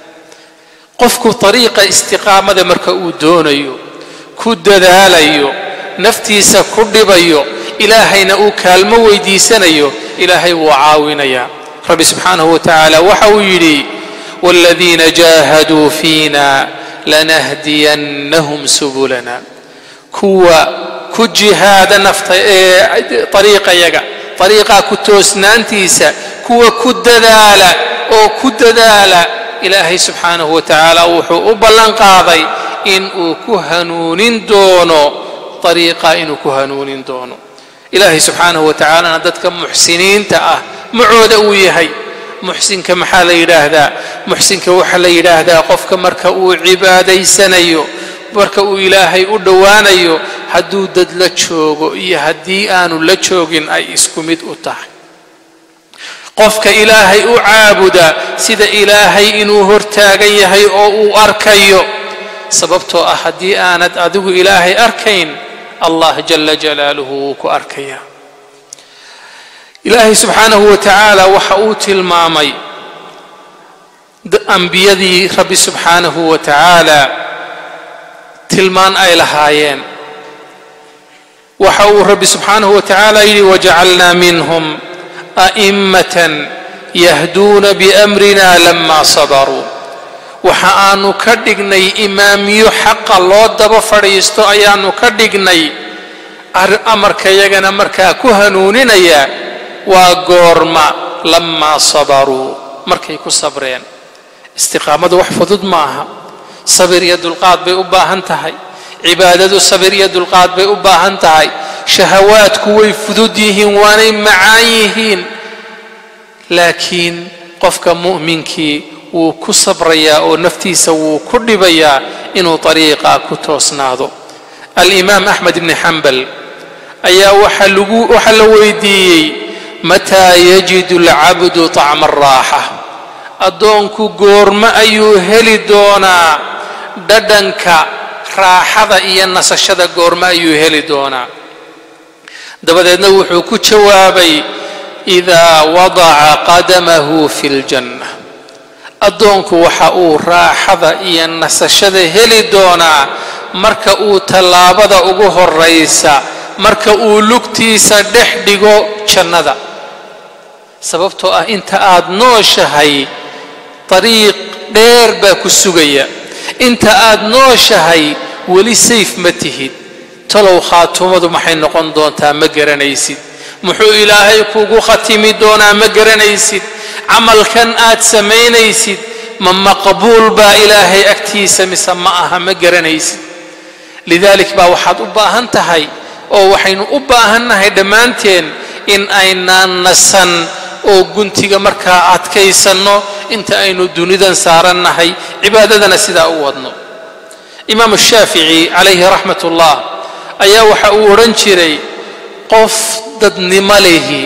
qofku dariiqa istiqaamada marka uu doonayo, ku dadaalayo, naftiisa ku dhibayo, ilaahayna uu kaalmo weydiisanayo, ilaahay wuu caawinayaa. rabbi subxaanahu wa tacaala waxa uu yidhi waaladiina jaahaduu fiina lanahdiyannahum subulana. kuwa ku jihaada nafta ee ariiqayaga, ariiqaa ku toosnaantiisa kuwa ku dadaala oo ku dadaala, ilaahay subxaanahu wa tacaala wuxuu u ballan qaaday in uu ku hanuunin doono ariiqa, inuu ku hanuunin doono. ilaahay subxaanahu wa tacaalana dadka muxsiniinta ah macooda uu yahay. muxsinka maxaa la yidhaahdaa muxsinka waxaa la yidhaahdaa qofka marka uu cibaadaysanayo marka uu ilaahay u dhowaanayo hadduu dad la joogo iyo haddii aanu la joogin ay isku mid u tahay qofka ilaahay u caabuda sida ilaahay inuu hortaagan yahay oo uu arkayo sababtoo ah haddii aanad adigu ilaahay arkayn allah jalla jalaaluhu wuu ku arkaya ilaahay subxaanahu wa tacaala waxa uu tilmaamay ambiyadii rabbi subxaanahu wa tacaala tilmaan ay lahaayeen waxa uu rabbi subxaanahu wa tacaala yidhi wajacalnaa minhum a'immatan yahduuna biamrina lama sabaruu waxa aanu ka dhignay imaamiyo xaqa loo daba fadhiisto ayaanu ka dhignay amarkayagana markaa ku hanuuninaya waa goorma lamaa sabaruu markay ku sabreen istiqaamadu wax fudud ma aha sabir iyo dulqaad bay u baahan tahay cibaadadu sabir iyo dulqaad bay u baahan tahay shahawaadku way fudud yihiin waanay macaan yihiin laakiin qofka mu'minkii wuu ku sabrayaa oo naftiisa wuu ku dhibayaa inuu ariiqa ku toosnaado alimaam axmed ibni xambal ayaa waxa la weydiiyey mataa yajidu alcabdu طacma araaxa addoonku goorma ayuu heli doonaa dhadhanka raaxada iyo nasashada goorma ayuu heli doonaa dabadeedna wuxuu ku jawaabay idaa wadaca qadamahu fi ljanna addoonku waxa uu raaxada iyo nasashada heli doonaa marka uu tallaabada ugu horaysa marka uu lugtiisa dhex dhigo jannada sababtoo ah inta aad nooshahay طريق dheer baa ku sugaya inta aad nooshahay weli sayf ma tihid talow khaatumadu maxay noqon doontaa ma garanaysid muxuu ilaahay kugu khatimi doonaa ma garanaysid camalkan aad samaynaysid ma maqbuul baa ilaahay agtiisa mise ma aha ma garanaysid lidalik baa waxaad u baahan tahay oo waxaynu u baahannahay dhammaanteen in aynaan nasan oo guntiga markaa adkaysanno inta aynu dunidan saarannahay cibaadadana sidaa u wadno imaamu shaafici calayhi raxmat ullah ayaa waxa uu odhan jiray qof dadnimo lehi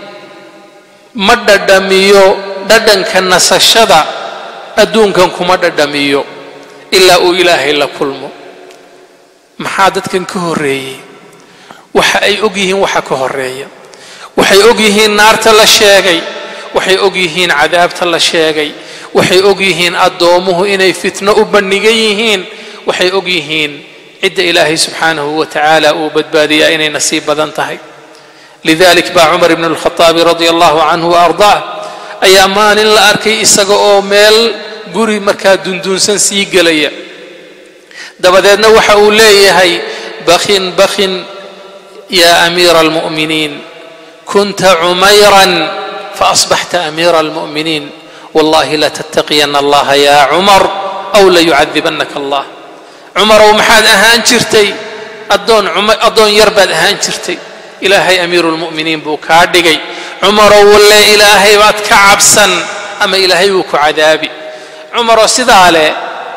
ma dhadhamiyo dhadhanka nasashada adduunkan kuma dhadhamiyo ilaa uu ilaahay la kulmo maxaa dadkan ka horreeyey waxa ay og yihiin waxa ka horreeya waxay og yihiin naarta la sheegay waxay og yihiin cadaabta la sheegay waxay og yihiin addoomuhu inay fitno u bandhigan yihiin waxay og yihiin cidda ilaahay subxaanahu wa tacaala uu badbaadiyaa inay nasiib badan tahay lidalik baa cumar ibn alkhataabi radia allahu canhu wa ardaah ayaa maalin la arkay isaga oo meel guri markaa dunduunsan sii gelaya dabadeedna waxa uu leeyahay bakhin bakhin yaa amiira almu'miniin كنت عميرا فأصبحت أمير المؤمنين والله لا تتقين الله يا عمر أو ليعذبنك الله عمر ومحاد أهان شرتي أدون يربد أهان شرتي إلهي أمير المؤمنين بوكادقي عمر ولا إلهي واتكعبسا أما إلهي وكو عذابي عمر وسدالي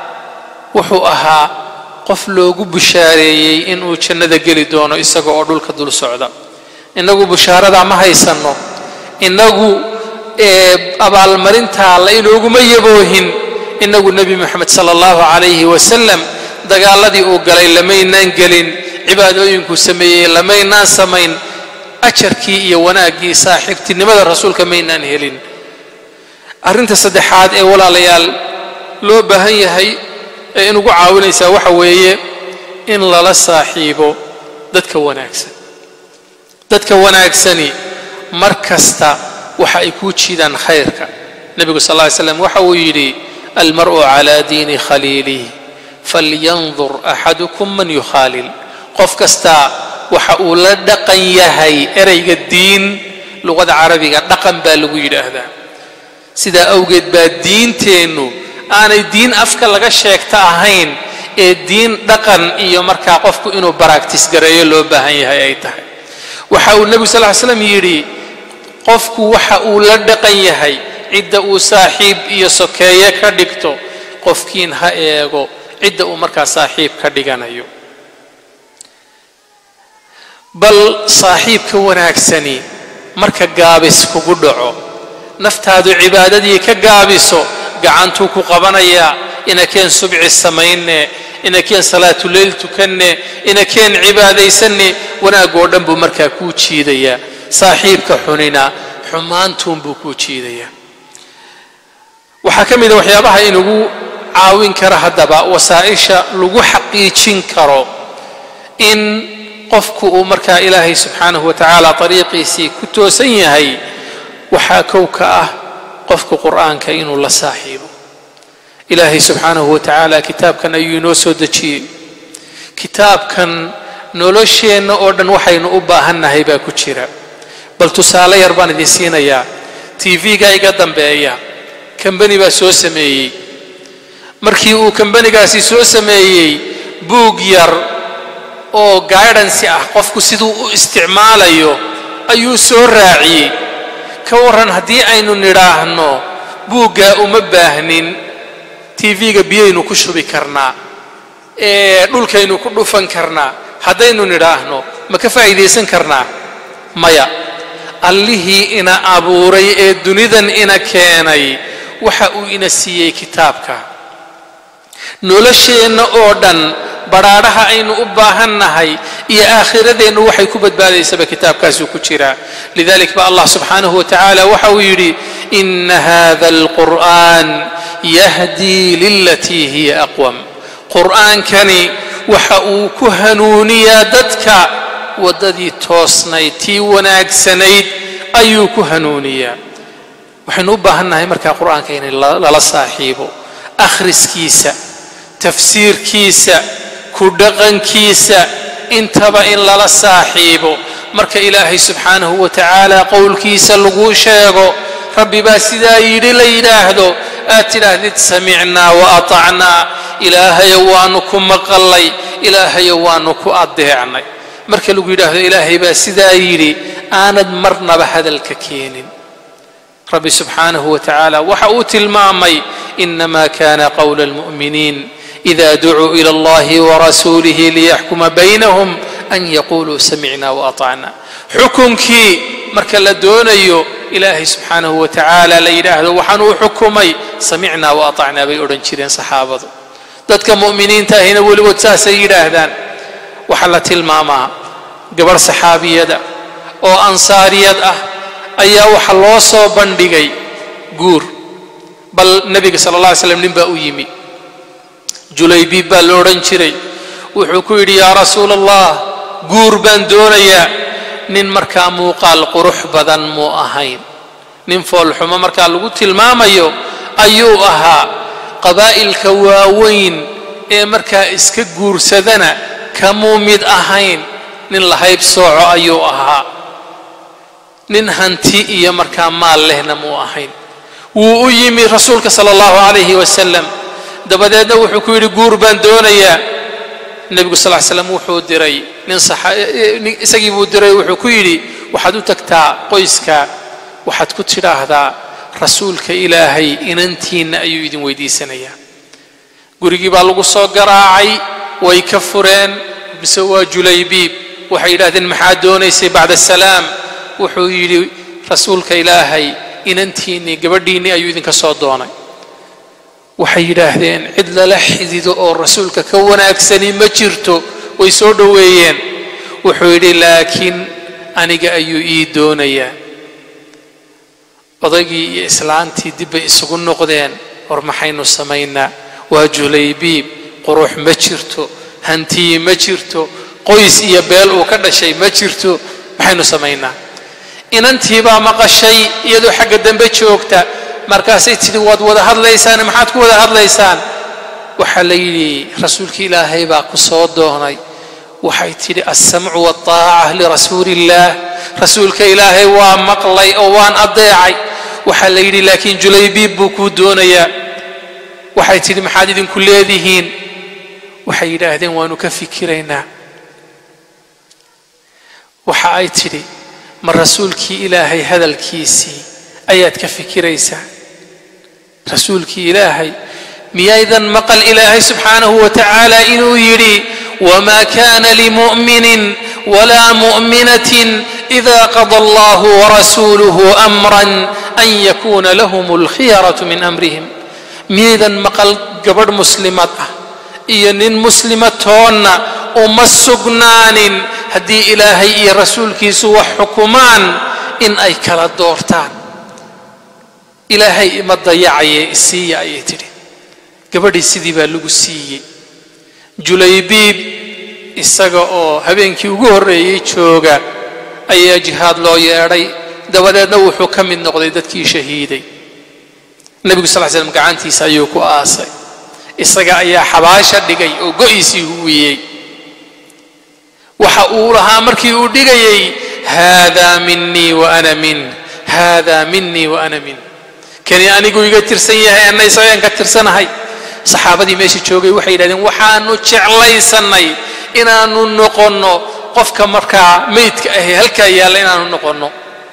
وحوأها قفلو بشاري إنو جنة قلي دونو إساقو أردولك دول سعودا inagu bushaarada ma haysano inagu abaalmarinta la inooguma yaboohin inagu nabi maxamed sallallahu alayhi wa sallam dagaaladii uu galay lamaynaan gelin cibaadooyinku sameeyay lamaynaan samayn ajarkii iyo wanaagii saaxiibtinimada rasuulka maynaan helin arinta saddexaad ee walaalayaal loo baahan yahay ee inugu caawinaysa waxa weeye in lala saaxiibo dadka wanaagsan dadka wanaagsani markasta waxa ay ku jiidaan khayrka nabigu sallallahu alayhi wasallam waxa uu yiri almar'u ala diini khaliilihi falyanzur ahadukum man yukhalil qof kasta waxa uu la dhaqan yahay erayga diin luqada carabiga dhaqan baa lagu yiraahdaa sida awgeed baa diinteenu aanay diin afka laga sheegta ahayn ee diin dhaqan iyo markaa qofku inuu practice gareeyo loo baahan yahay ay tahay waxa uu nabi sallallahu alayhi wasallam yiri qofku waxa uu la dhaqan yahay cidda uu saaxiib iyo sokeeye ka dhigto qofkiin ha eego cidda uu markaa saaxiib ka dhiganayo bal saaxiibka wanaagsani marka gaabis kugu dhaco naftaadu cibaadadii ka gaabiso gacantuu ku qabanaya inakeen subci samayne inakeen salaatu leyl tukanne inakeen cibaadaysanne wanaagoo dhan buu markaa kuu jiidayaa saaxiibka xunina xumaantuun buu kuu jiidayaa waxaa ka mid a waxyaabaha inagu caawin kara haddaba wasaa'isha lagu xaqiijin karo in qofku uu markaa ilaahay subxaanahu wa tacaala ariiqiisii ku toosan yahay waxaa kow ka ah qofku qur'aanka inuu la saaxiibo ilaahay subxaanahu wa tacaala kitaabkan ayuu inoo soo dejiyey kitaabkan nolosheenna oo dhan waxaynu u baahannahay baa ku jira bal tusaale yar baan idin siinayaa tv-ga iga dambeeya kambani baa soo sameeyey markii uu kambanigaasi soo sameeyey buug yar oo guidance ah qofku siduu u isticmaalayo ayuu soo raaciyey ka waran haddii aynu nidhaahno buuggaa uma baahnin tv-ga biyaynu ku shubi karnaa dhulkaynu ku dhufan karnaa haddaynu nidhaahno ma ka faa'iidaysan karnaa maya allihii ina abuuray ee dunidan ina keenay waxa uu ina siiyey kitaabka nolosheenna oo dhan badhaadhaha aynu u baahannahay iyo aakhiradeennu waxay ku badbaadaysaba kitaabkaasuu ku jiraa lidalik ba allah subxaanahu wa tacaala waxa uu yidhi ina hada alqur'an yahdii lilatii hiya aqwam qur'aankani waxa uu ku hanuuniyaa dadka waddadii toosnayd tii wanaagsanayd ayuu ku hanuuniyaa waxaynu u baahannahay markaa qur'aanka in lala saaxiibo akhriskiisa tafsiirkiisa ku dhaqankiisa intaba in lala saaxiibo marka ilaahay subxaanahu wa tacaala qowlkiisa lagu sheego rabbi baa sidaa yidhi la yidhaahdo aad tidhaahdid samicnaa wa atacnaa ilaahayo waanu ku maqallay ilaahayo waanu ku adeecnay marka lagu yidhaahdo ilaahay baa sidaa yidhi aanad marnaba hadalka keenin rabbi subxaanahu wa tacaala waxa uu tilmaamay inamaa kaana qawla almu'miniin إذا دعوا إلى الله ورسوله ليحكم بينهم أن يقولوا سمعنا وأطعنا حكمك مركا لدونيو إلهي سبحانه وتعالى ليلاه وحنو حكمي سمعنا وأطعنا بيورنشرين صحابة ذاتك مؤمنين تاهين ولوتا سيدا هذان وحلت الماما قبر صحابي يدا أو أنصاري يدا أيا وحلوصو بندقي قور بل النبي صلى الله عليه وسلم نبأ يمي جليبيب baa la odhan jiray wuxuu ku yidhi yaa rasuul allah guur baan doonayaa nin markaa muuqaal qurux badan muu ahayn nin foolxumo markaa lagu tilmaamayo ayuu ahaa qabaa'ilka waaweyn ee markaa iska guursadana kamuu mid ahayn nin la hayb sooco ayuu ahaa nin hanti iyo markaa maal lehna muu ahayn wuu u yimi rasuulka sala allahu calayhi wasalam dabadeedna wuxuu ku yidhi guur baan doonayaa nebigu sal ly slam wuxuu diray isagii buu diray wuxuu ku yidhi waxaad u tagtaa qoyska waxaad ku tidhaahdaa rasuulka ilaahay inantiinna ayuu idin weydiisanayaa gurigii baa lagu soo garaacay way ka fureen mise waa julaybiib waxay yidhahdeen maxaad doonaysay bacda asalaam wuxuu yidhi rasuulka ilaahay inantiinnii gabadhiinnii ayuu idinka soo doonay waxay yidhaahdeen cid lala xidido oo rasuulka ka wanaagsani ma jirto way soo dhoweeyeen wuxuu yidhi laakiin aniga ayuu ii doonayaa odaygii iyo islaantii dib bay isugu noqdeen war maxaynu samaynaa waa julaybiib qurux ma jirto hantiyi ma jirto qoys iyo beel uu ka dhashay ma jirto maxaynu samaynaa inantii baa maqashay iyadoo xagga dambe joogta markaasay tidhi waad wada hadlaysaan maxaad ku wada hadlaysaan waxaa la yidhi rasuulka ilaahay baa ku soo doonay waxay tidhi alsamcu waataaca lirasuuli illaah rasuulka ilaahay waa maqlay oo waan adeecay waxaa la yidhi laakiin julaybiib buu kuu doonayaa waxay tidhi maxaad idinku leedihiin waxay yidhaahdeen waanu ka fikiraynaa waxa ay tidhi ma rasuulkii ilaahay hadalkiisii ayaad ka fikiraysaa rasuulkii ilaahay miyaydan maqal ilaahay subxaanahu wa tacaala inuu yidhi wamaa kaana limu'minin walaa mu'minatin idaa qada allahu warasuuluhu amran an yakuuna lahum alkhiyaratu min amrihim miyaydan maqal gabadh muslimad ah iyo nin muslima toonna uma sugnaanin haddii ilaahay iyo rasuulkiisu wax xukumaan in ay kala doortaan ilaahay ima dayacaye isiiya ayay tidhi gabadhii sidii baa lagu siiyey julaybiib isaga oo habeenkii ugu horreeyey jooga ayaa jihaad loo yeedhay dabadeedna wuxuu ka mid noqday dadkii shahiiday nebigu sal slam gacantiisa ayuu ku aasay isaga ayaa xabaasha dhigay oo go'iisii huwiyey waxa uu lahaa markii uu dhigayey haadaa minii wa ana min haadaa minii wa ana min kani anigu iga tirsan yahay anna isagaan ka tirsanahay saxaabadii meesha joogay waxay yidhahdeen waxaanu jeclaysannay inaanu noqonno qofka markaa meydka ahee halkaa yaalla inaanu noqonno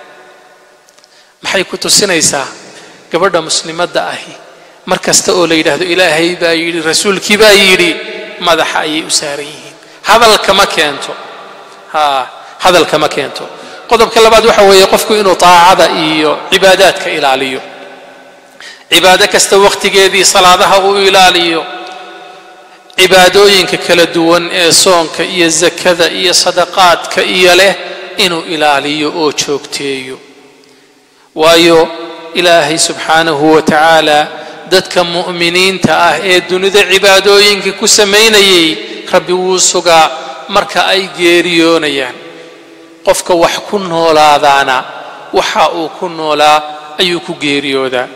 maxay ku tusinaysaa gabadha muslimadda ahi mar kasta oo la yidhaahdo ilaahay baa yidhi rasuulkii baa yidhi madaxa ayay u saaran yihiin hadalkama keento hadalkama keento qodobka labaad waxa weeye qofku inuu taacada iyo cibaadaadka ilaaliyo cibaado kasta waqtigeedii salaadaha uu ilaaliyo cibaadooyinka kala duwan ee soonka iyo zakada iyo sadaqaadka iyo leh inuu ilaaliyo oo joogteeyo waayo ilaahay subxaanahu wa tacaala dadka mu'miniinta ah ee dunida cibaadooyinka ku samaynayay rabbi wuu sugaa marka ay geeriyoonayaan qofka wax ku noolaadaana waxa uu ku noolaa ayuu ku geeriyoodaa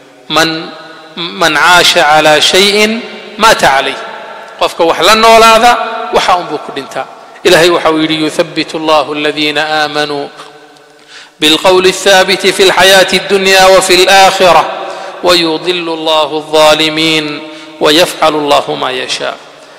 man caasha calaa shayin maata calayh qofka wax la noolaada waxa unbuu ku dhintaa ilaahay waxa uu yidhi yuthabbitu allahu aladiina aamanuu بالقول الثابت في الحياة الدنيا وفي الآخرة ويضل الله الظالمين ويفعل الله ما يشاء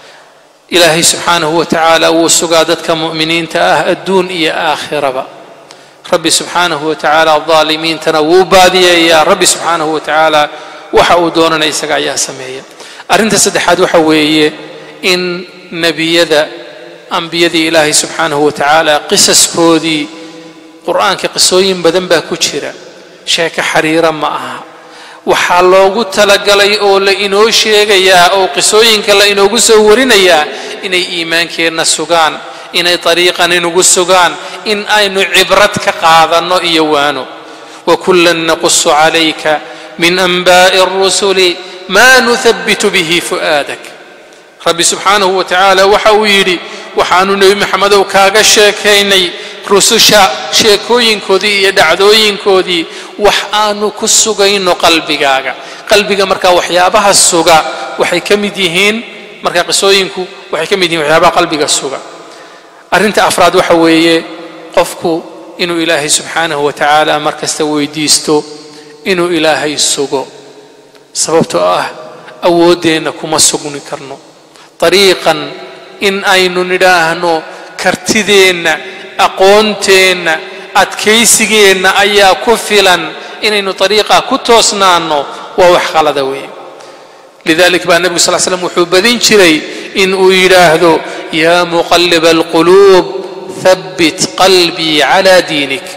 إلهي سبحانه وتعالى وسقادتك مؤمنين تأه الدون إيا آخرة ربي سبحانه وتعالى الظالمين تنوو بادية يا ربي سبحانه وتعالى وحاودوننا يسقع يا سمية أرنت سدحاد وحوية إن نبي ذا أنبياء إلهي سبحانه وتعالى قصص كودي qur-aanka qisooyin badan baa ku jira sheeko xariira ma aha waxaa loogu talagalay oo la inoo sheegayaa oo qisooyinka la inoogu soo warinayaa inay iimaankeenna sugaan inay dariiqan inugu sugaan in aynu cibrad ka qaadanno iyo waano wakullan naqusu calayka min anbaa'i arusuli maa nuthabbitu bihi fu'aadak rabbi subxaanahu wa tacaala waxa uu yidhi waxaanu nebi maxamedow kaaga sheekaynay rususha sheekooyinkoodii iyo dhacdooyinkoodii wax aanu ku sugayno qalbiga markaa waxyaabaha suga waxay ka mid yihiin markaa qisooyinku waxay ka mid yihiin waxyaabaha qalbiga suga arrinta afraad waxa weeye qofku inuu ilaahay subxaanahu wa tacaala mar kasta weydiisto inuu ilaahay sugo sababtoo ah awooddeenna kuma sugni karno dariiqan in aynu nidhaahno kartideenna aqoonteenna adkaysigeenna ayaa ku filan inaynu dariiqa ku toosnaanno waa wax qalada weeye lidalik baa nebigu sal slam wuxuu badin jiray in uu yidhaahdo yaa muqalliba alquluub habbit qalbii calaa diinik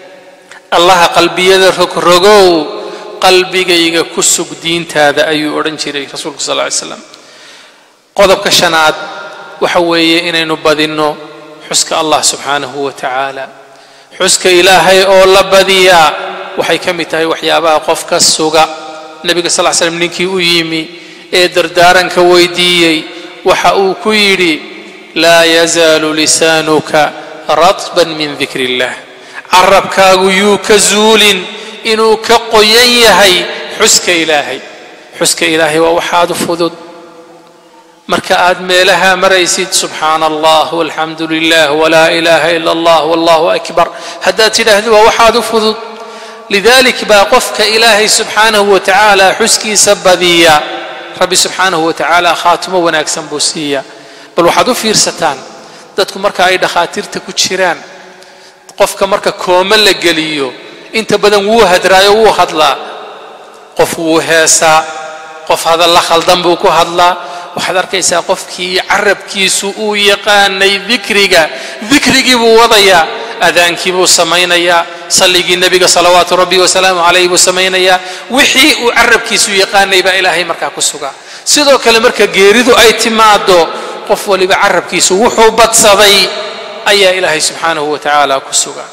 allaha qalbiyada rogrogow qalbigayga ku sug diintaada ayuu odhan jiray rasuulku sal ly slam qodobka shanaad waxa weeye inaynu badinno xuska allah subxaanahu wa tacaala xuska ilaahay oo la badiyaa waxay ka mid tahay waxyaabaha qofka suga nebiga sal ly slam ninkii u yimi ee dardaaranka weydiiyey waxa uu ku yidhi laa yazaalu lisaanuka ratban min dikri illah carabkaagu yuu ka zuulin inuu ka qoyan yahay xuska ilaahay waa waxaad u fudud marka aad meelaha maraysid subxaana allah walxamdu lilah walaa ilaaha ila allah wallahu akbar haddaad tidhaahdo waa waxaad u fudud lidalik baa qofka ilaahay subxaanahu wa tacaala xuskiisa badiya rabbi subxaanahu wa tacaala khaatimo wanaagsan buu siiya bal waxaad u fiirsataan dadku marka ay dhakhaatiirta ku jiraan qofka marka kooma la geliyo inta badan wuu hadraayo wuu hadlaa qof wuu heesaa qof hadalla khaldan buu ku hadlaa waxaad arkaysaa qofkii carabkiisu uu yaqaanay dikrigii buu wadayaa adaankii buu samaynayaa salligii nebiga salawaatu rabbi wasalaamu calayhi buu samaynayaa wixii uu carabkiisu yaqaanay baa ilaahay markaa ku sugaa sidoo kale marka geeridu ay timaado qof waliba carabkiisu wuxuu badsaday ayaa ilaahay subxaanahu wa tacaala ku sugaa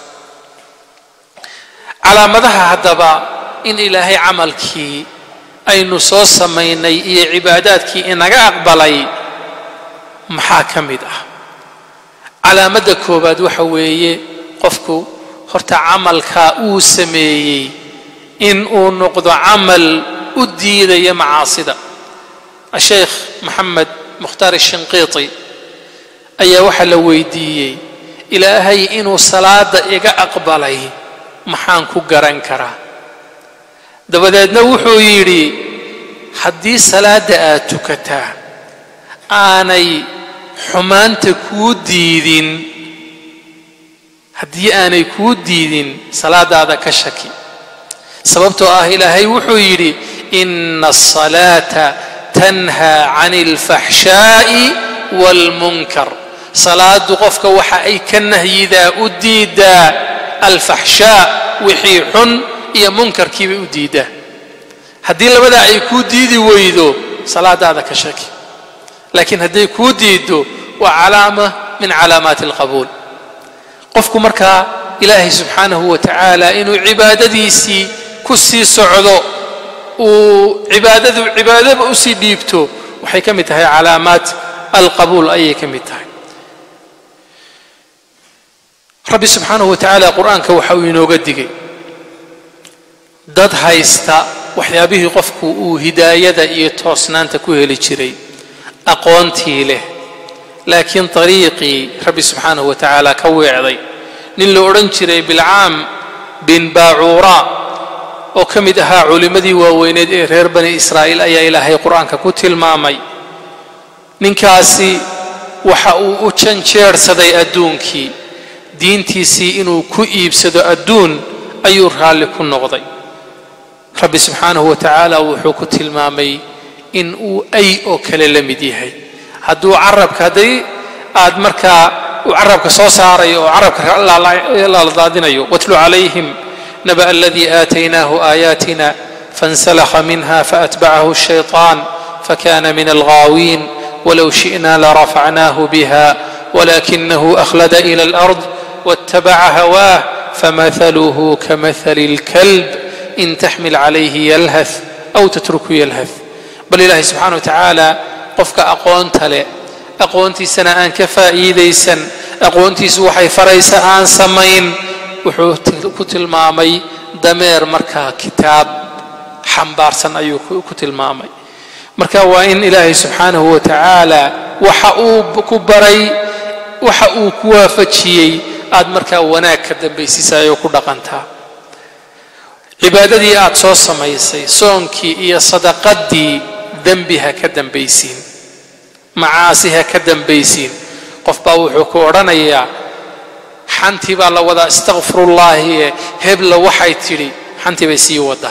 calaamadaha haddaba in ilaahay camalkii aynu soo samaynay iyo cibaadaadkii inaga aqbalay maxaa ka mid ah calaamadda koobaad waxa weeye qofku horta camalkaa uu sameeyey in uu noqdo camal u diidaya macaasida الشيخ محمد مختار الشنقيطي ayaa waxa la weydiiyey ilaahay inuu salaada iga aqbalay maxaan ku garan karaa dabadeedna wuxuu yidhi haddii salaada aad tukataa aanay xumaanta kuu diidin haddii aanay kuu diidin salaadaada ka shaki sababtoo ah ilaahay wuxuu yidhi ina الصalaata tanhaa can اlfaxshaa'i wاlmunkar salaadu qofka waxa ay ka nahyidaa u diidaa alfaxshaa wixii xun iyo munkarkiibay u diidaa haddii labadaa ay kuu diidi weydo salaadaada ka shaki laakiin hadday kuu diiddo waa calaama min calaamaati alqabuul qofku markaa ilaahay subxaanahu wa tacaala inuu cibaadadiisii ku sii socdo uu cibaadaba usii dhiibto waxay ka mid tahay calaamaat alqabuul ayay ka mid tahay rabbi subxaanahu wa tacaala qur'aanka waxa uu inooga digay dad haysta waxyaabihii qofku uu hidaayada iyo toosnaanta ku heli jiray aqoontii leh laakiin ariiqii rabbi subxaanahu wa tacaala ka weecday nin la odhan jiray bilcaam bin baacuura oo ka mid ahaa culimmadii waaweyneed ee reer bani israa'iil ayaa ilaahay qur'aanka ku tilmaamay ninkaasi waxa uu u janjeersaday adduunkii diintiisii inuu ku iibsado adduun ayuu raalli ku noqday rabbi subxaanahu wa tacaala wuxuu ku tilmaamay in uu ay oo kale la mid yahay hadduu carabka hadday aad markaa uu carabka soo saarayo oo carabka la daadinayo watlu calayhim نبأ الذي آتيناه آياتنا فانسلخ منها فأتبعه الشيطان فكان من الغاوين ولو شئنا لرفعناه بها ولكنه أخلد إلى الأرض واتبع هواه فمثله كمثل الكلب إن تحمل عليه يلهث أو تتركه يلهث بل الله سبحانه وتعالى قفك أقوانت له أقوانتي سنة أن كفائيديسا أقوانتي سوحي فريس آن سمين wuxuu ku tilmaamay dameer markaa kitaab xambaarsan ayuu ku tilmaamay marka waa in ilaahay subxaanahu wa tacaala waxa uu ku baray waxa uu ku waafajiyey aad markaa wanaag ka dambaysiisay oo ku dhaqantaa cibaadadii aad soo samaysay soonkii iyo sadaqadii dembiha ka dambaysiin macaasiha ka dambaysiin qof baa wuxuu ku odhanayaa xantii baa la wadaa astaqfirullaahi hebla waxay tidhi xantii bay sii wadaa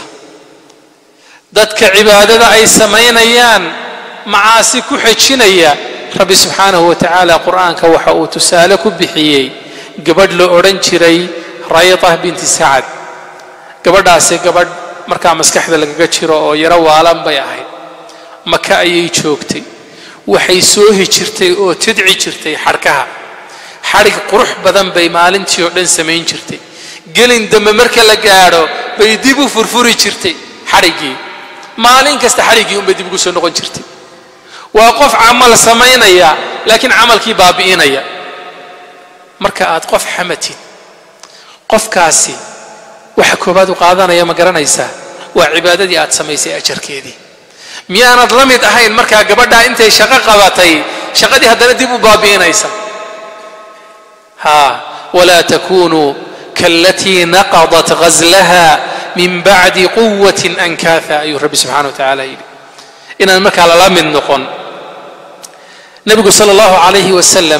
dadka cibaadada ay samaynayaan macaasi ku xejinaya rabbi subxaanahu wa tacaala qur'aanka waxa uu tusaale ku bixiyey gabadh la odhan jiray rayta binti sacad gabadhaasi gabadh markaa maskaxda lagaga jiro oo yaro waalan bay ahayd maka ayay joogtay waxay soo hijirtay oo tidci jirtay xarkaha xarig qurux badan bay maalintii oo dhan samayn jirtay gelin dambe marka la gaadho bay dib u furfuri jirtay xarigii maalin kasta xarigii unbay dib ugu soo noqon jirtay waa qof camal samaynaya laakiin camalkii baabi'inaya marka aad qof xamatid qofkaasi waxa koobaad u qaadanaya ma garanaysaa waa cibaadadii aad samaysay ajarkeedii miyaanad la mid ahayn markaa gabadhaa intay shaqo qabatay shaqadii haddana dib u baabi'inaysa ولا تكونوا كالتي نقضت غزلها من بعد قوة أنكاثا أيها الرب سبحانه وتعالى إن المكة على من نقن نبي صلى الله عليه وسلم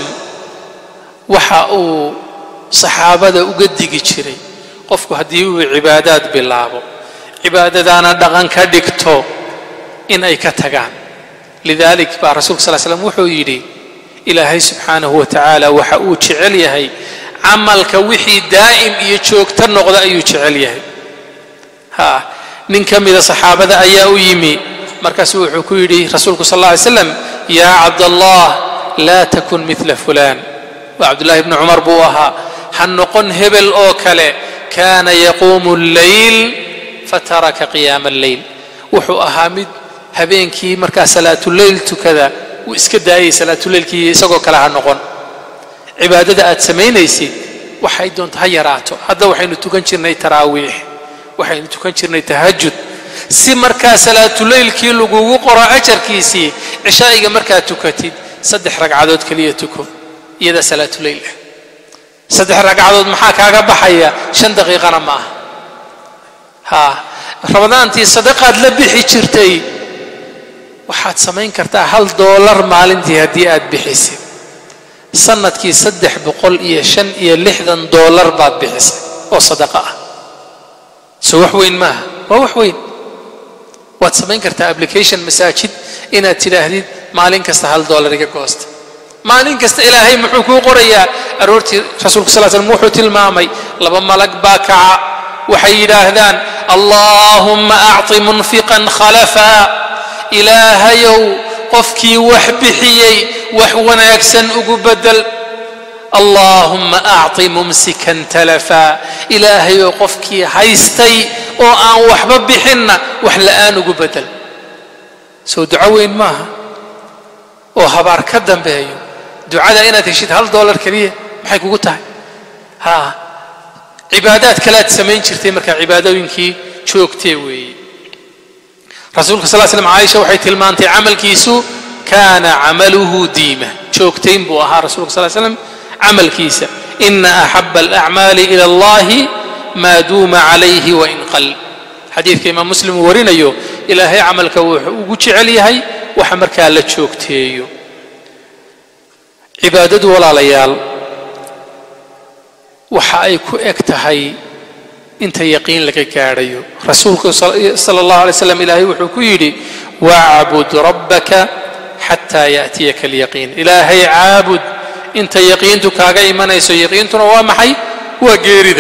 وحاء صحابة أقدق جري قفكو هديو عبادات بالله cibaadadaana dhaqan ka dhigto in ay ka tagaan lidalik baa rasuulka sal slam wuxuu yidhi ilaahay subxaanahu wa tacaala waxa uu jecel yahay camalka wixii daa'im iyo joogto noqda ayuu jecel yahay nin ka mida saxaabada ayaa u yimi markaasuu wuxuu ku yidhi rasuulku sal alla alay slam yaa cabdallah laa takun mila fulaan waa cabdullahi ibni cumar buu ahaa ha noqon hebel oo kale kaana yaquumu alleyl fataraka qiyaama alleyl wuxuu ahaa mid habeenkii markaa salaatuleyl tukada wuu iska daayay salaatuleylkii isagoo kale ha noqon cibaadada aad samaynaysid waxay doonta ha yaraato hadda waxaynu tukan jirnay taraawiix waxaynu tukan jirnay tahajud si markaa salaatuleylkii lagugu qoro ajarkiisii cishaa'iga markaad tukatid 3 ragcadood kaliya tuko iyada salaatuleyl ah 3 ragcadood maxaa kaaga baxaya 5 daqiiqana ma aha ramadaantii sadaqaad la bixi jirtay waxaad samayn kartaa $1 maalintii haddii aad bixisid sanadkii $365 baad bixisay oo sadaqa ah soo wax weyn maaha waa wax weyn waad samayn kartaa application masaajid inaad tidhaahdid maalin kasta $1 iga goosta maalin kasta ilaahay muxuu kuu qorayaa aroortii rasuulka sal slam wuxuu tilmaamay 2 malag baa kaca waxay yidhaahdaan allaahumma acti munfiqan khalafa ilaahayow qofkii wax bixiyey wax wanaagsan ugu bedel allaahumma acti mumsikan talafa ilaahayow qofkii haystay oo aan waxba bixinna wax la'aan ugu bedel soo duco weyn maaha oo habaar ka dambeeyo ducada inaad heshid $1 kaliya maxay kugu tahay cibaadaad kalaad samayn jirtay markaa cibaadooyinkii joogtee weeye rasuulka sal slam caaisha waxay tilmaantay camalkiisu kaana camaluhu diima joogtayn buu ahaa rasuulka sal slam camalkiisa ina axaba alacmaali ila allahi maa duuma calayhi wain qal xadiidka imaam muslim uu warinayo ilaahay camalka wuxuu ugu jecel yahay waxa markaa la joogteeyo cibaadadu walaalayaal waxa ay ku eg tahay inta yaqiin laga gaadhayo rasuulku sala allahu alay slam ilaahay wuxuu ku yidhi wacbud rabbaka xataa yaatiyaka alyaqiin ilaahay caabud inta yaqiintu kaaga imanayso yaqiintuna waa maxay waa geerida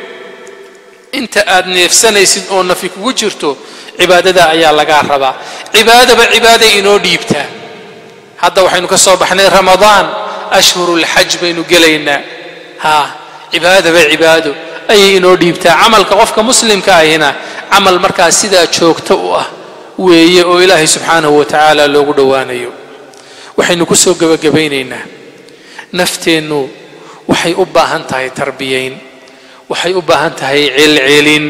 inta aad neefsanaysid oo nafi kugu jirto cibaadada ayaa lagaa rabaa cibaadaba cibaaday inoo dhiibtaa hadda waxaynu ka soo baxnay ramadaan ashhurulxaj baynu gelaynaa cibaadaba cibaado ayay inoo dhiibtaa camalka qofka muslimka ahina camal markaa sidaa joogto u ah weeye oo ilaahay subxaanahu wa tacaala loogu dhowaanayo waxaynu ku soo gebagabaynaynaa nafteennu waxay u baahan tahay tarbiyayn waxay u baahan tahay celcelin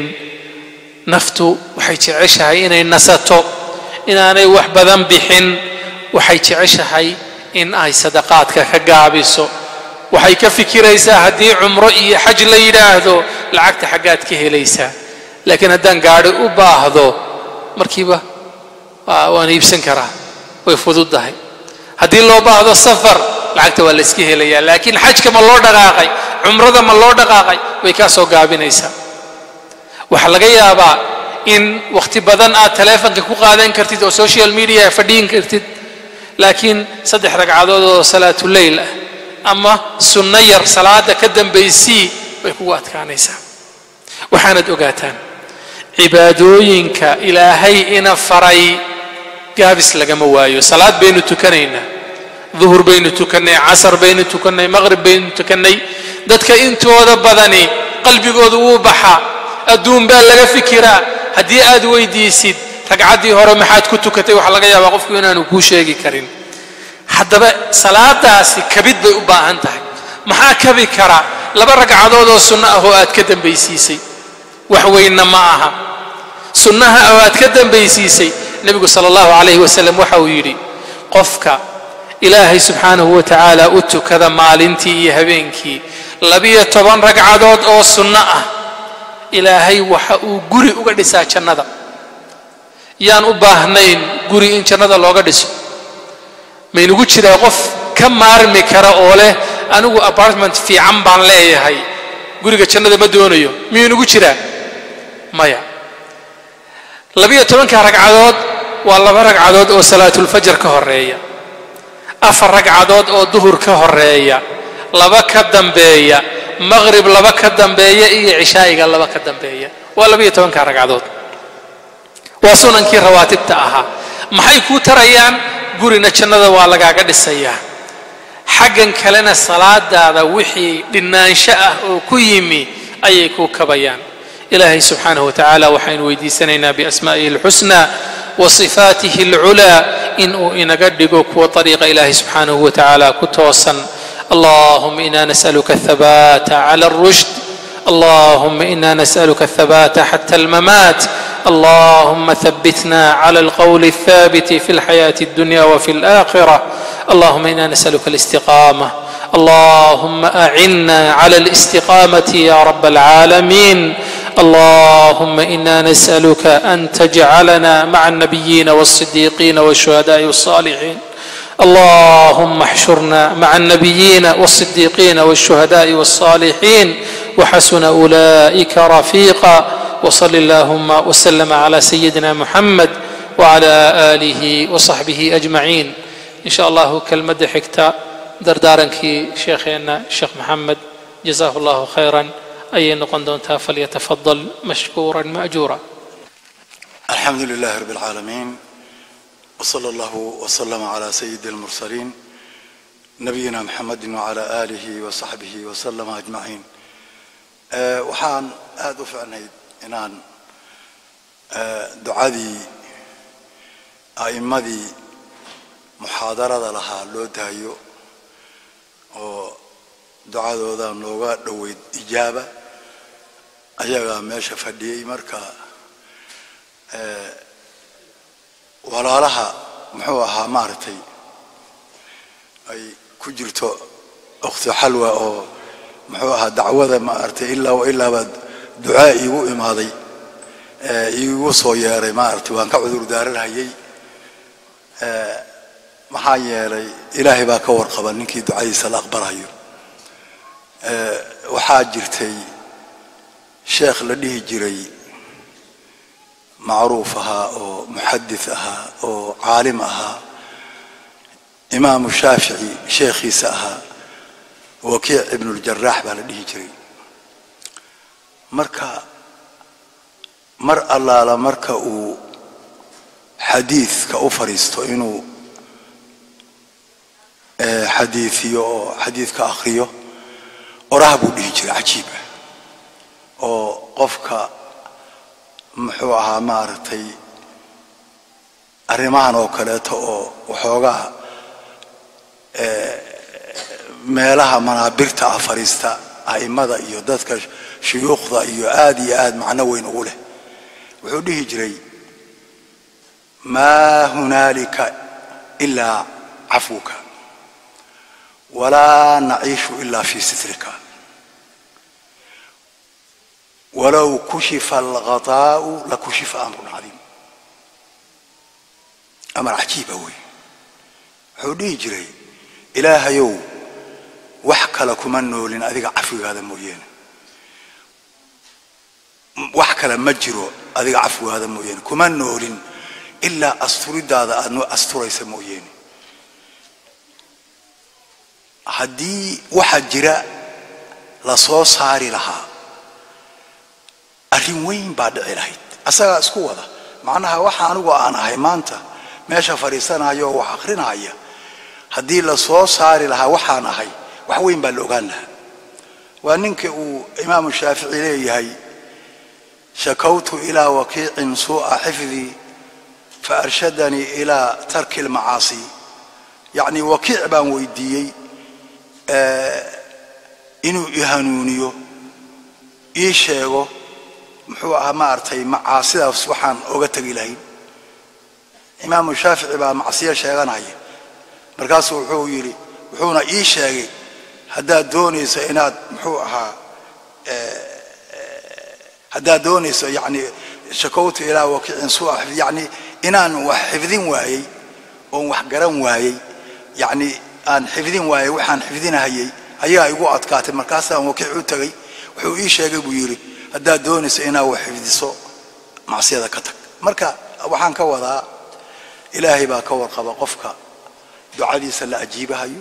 naftu waxay jeceshahay inay nasato inaanay wax badan bixin waxay jeceshahay in ay sadaqaadka ka gaabiso waxay ka fikiraysaa haddii cumro iyo xaj la yidhaahdo lacagta xaggaad ka helaysaa laakiin haddaan gaadhi u baahdo markiiba waan iibsan karaa way fududdahay haddii loo baahdo safar lacagta waa la iska helayaa laakiin xajka ma loo dhaqaaqay cumrada ma loo dhaqaaqay way kaa soo gaabinaysaa waxaa laga yaabaa in wakhti badan aad taleefanka ku qaadan kartid oo social media fadhiin kartid laakiin 3 ragcadood oo salaatuleyl ah ama sunno yar salaada ka dambaysii way kugu adkaanaysaa waxaanad ogaataan cibaadooyinka ilaahay ina faray gaabis lagama waayo salaad baynu tukanaynaa duhur baynu tukannay casar baynu tukannay maqrib baynu tukannay dadka intooda badani qalbigoodu wuu baxaa adduun baa laga fikiraa haddii aad weydiisid ragcaddii hore maxaad ku tukatay waxaa laga yaabaa qofku inaanu kuu sheegi karin haddaba salaadaasi kabid bay u baahan tahay maxaa kabi kara 2 ragcadood oo sunno ah oo aad ka dambaysiisay wax weynna ma aha sunnaha oo aad ka dambaysiisay nebigu sala allahu calayhi wasalam waxa uu yidhi qofka ilaahay subxaanahu wa tacaala u tukada maalintii iyo habeenkii 12 ragcadood oo sunno ah ilaahay waxa uu guri uga dhisaa jannada yaan u baahnayn guri in jannada looga dhiso maynugu jiraa qof ka maarmi kara oo leh anigu apartment fiican baan leeyahay guriga jannada ma doonayo miyuunugu jiraa maya labiyo tobanka ragcadood waa laba ragcadood oo salaatul fajr ka horeeya, afar ragcadood oo duhur ka horeeya, laba ka dambeeya, maghrib laba ka dambeeya iyo cishaa'iga laba ka dambeeya. waa labiyo tobanka ragcadood, waa sunankii rawaatibta ahaa. maxay ku tarayaan? gurina jannada waa lagaaga dhisayaa, xaggan kalena salaadaada wixii dhinaansho ah oo ku yimi ayay ku kabayaan. ilaahay subxaanahu watacaala waxaynu weydiisanaynaa biasmaa'ihi alxusnaa wa sifaatihi alculaa inuu inaga dhigo kuwa ariiqa ilaahay subxaanahu watacaala ku toosan. اللهم إنا نسألك الثبات على الرشد، اللهم إنا نسألك الثبات حتى الممات، اللهم ثبتنا على القول الثابت في الحياة الدنيا وفي الآخرة، اللهم إنا نسألك الاستقامة، اللهم أعنا على الاستقامة يا رب العالمين. اللهم إنا نسألك أن تجعلنا مع النبيين والصديقين والشهداء والصالحين، اللهم احشرنا مع النبيين والصديقين والشهداء والصالحين وحسن أولئك رفيقا. وصل اللهم وسلم على سيدنا محمد وعلى آله وصحبه أجمعين. إن شاء الله كلمة حكتا دردارنك شيخنا الشيخ محمد جزاه الله خيرا أي نقندونتا فليتفضل مشكورا مأجورا.
الحمد لله رب العالمين، وصلى الله وسلم على سيد المرسلين نبينا محمد وعلى آله وصحبه وسلم أجمعين. وحان أدف عنيد إنان دعادي أئمدي محاضرة لها لو دايو ودعاء ذا نوغا دويد إجابة أيها ماشا فدي مركا walaalaha muxuu ahaa maartay ay ku jirto ukhti xalwa oo muxuu ahaa dacwada maartay ilaa baad ducaa igu imaaday igu soo yeeray maartay waan ka cudur daaranayay maxaa yeelay ilaahay baa ka warqaba ninkii ducadiisa la aqbalayo. waxaa jirtay sheekh la dhihi jiray معروف أو محدث أو عالم إمام الشافعي شيخي سأها وكيع ابن الجراح بالديه جري مركا الله على مركا حديث كأفريستو إنه حديثيو حديث كأخريو ورهبوا ديه جري عجيبة أو قفك muxuu ahaa maartay arrimahan oo kaleeto oo waxoogaa meelaha manaabirta fariista aimada iyo dadka shuyuukhda iyo aad macno weyn ugu leh. wuxuu dhihi jiray ma hunaalika ilaa cafuuka walaa naciishu ilaa fi sitrika ولو كشف الغطاء لكشف أمر عظيم. أمر عجيب أوي. حدي جري إله يو وحكى لكم أنه لن أذيك عفو هذا موين، وحكى لما جروا أذيك عفو هذا موين كمان نولين إلا أسترد هذا أنه أستر يسموين. هدي واحد جرا لصوص هاري لها arrin weyn baa dhici lahayd. asaga isku wada macnaha waxa anigu aan ahay maanta meesha fariisanayo wax akhrinaya haddii la soo saari lahaa waxaan ahay wax weyn baa la ogaan lahaa. waa ninka uu imaam shaafici leeyahay shakawtu ilaa wakiicin suu'a xifdi fa arshadani ilaa tarki almacaasi. yacni wakiic baan weydiiyey inuu i hanuuniyo ii sheego muxuu ahaa maartay macaasidaas waxaan oga tagi lahayn. imaam shaafici baa macsiyo sheeganaya markaasuu wuxuu yidhi wuxuuna ii sheegay haddaad doonayso inaad muxuu ahaa haddaad doonayso yani shakawtu ilaa wakiicin suu'a yani inaan wax xifdin waayey oon wax garan waayey yani aan xifdin waayey waxaan xifdinahayay ayaa igu adkaatay markaasaan wakiic u tagay wuxuu ii sheegay buu yidhi haddaad doonayso inaad wax xifdiso macsiyada ka tag. marka waxaan ka wadaa ilaahay baa ka warqaba qofka ducadiisa la ajiibahayo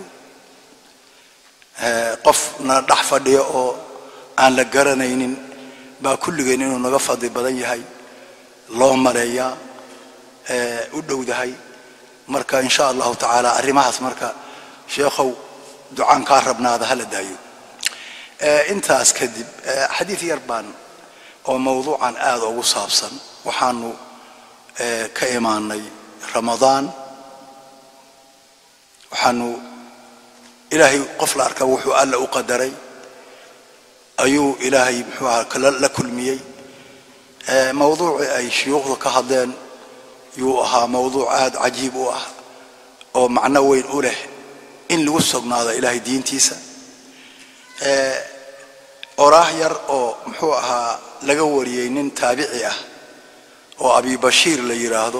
qofna dhax fadhiyo oo aan la garanaynin baa kulligeen inuu naga fadli badan yahay loo maleeyaa u dhowdahay marka insha Allah taala arimahaas marka sheekhow ducaan ka rabnaada hala daayo intaas kadib xadiis yarbaan oo mawduucan aad ugu saabsan waxaanu ka imaanay ramadaan waxaanu ilaahay qof la arkaa wuxuu alla u qadaray ayuu ilaahay muxuu la kulmiyay mawduuci ay shuyuukhdu ka hadleen yuu ahaa mawduuc aad cajiib u ah oo macno weyn u leh in lagu sugnaado ilaahay diintiisa oraah yar oo muxuu ahaa laga wariyay nin taabici ah oo abi bashiir la yiraahdo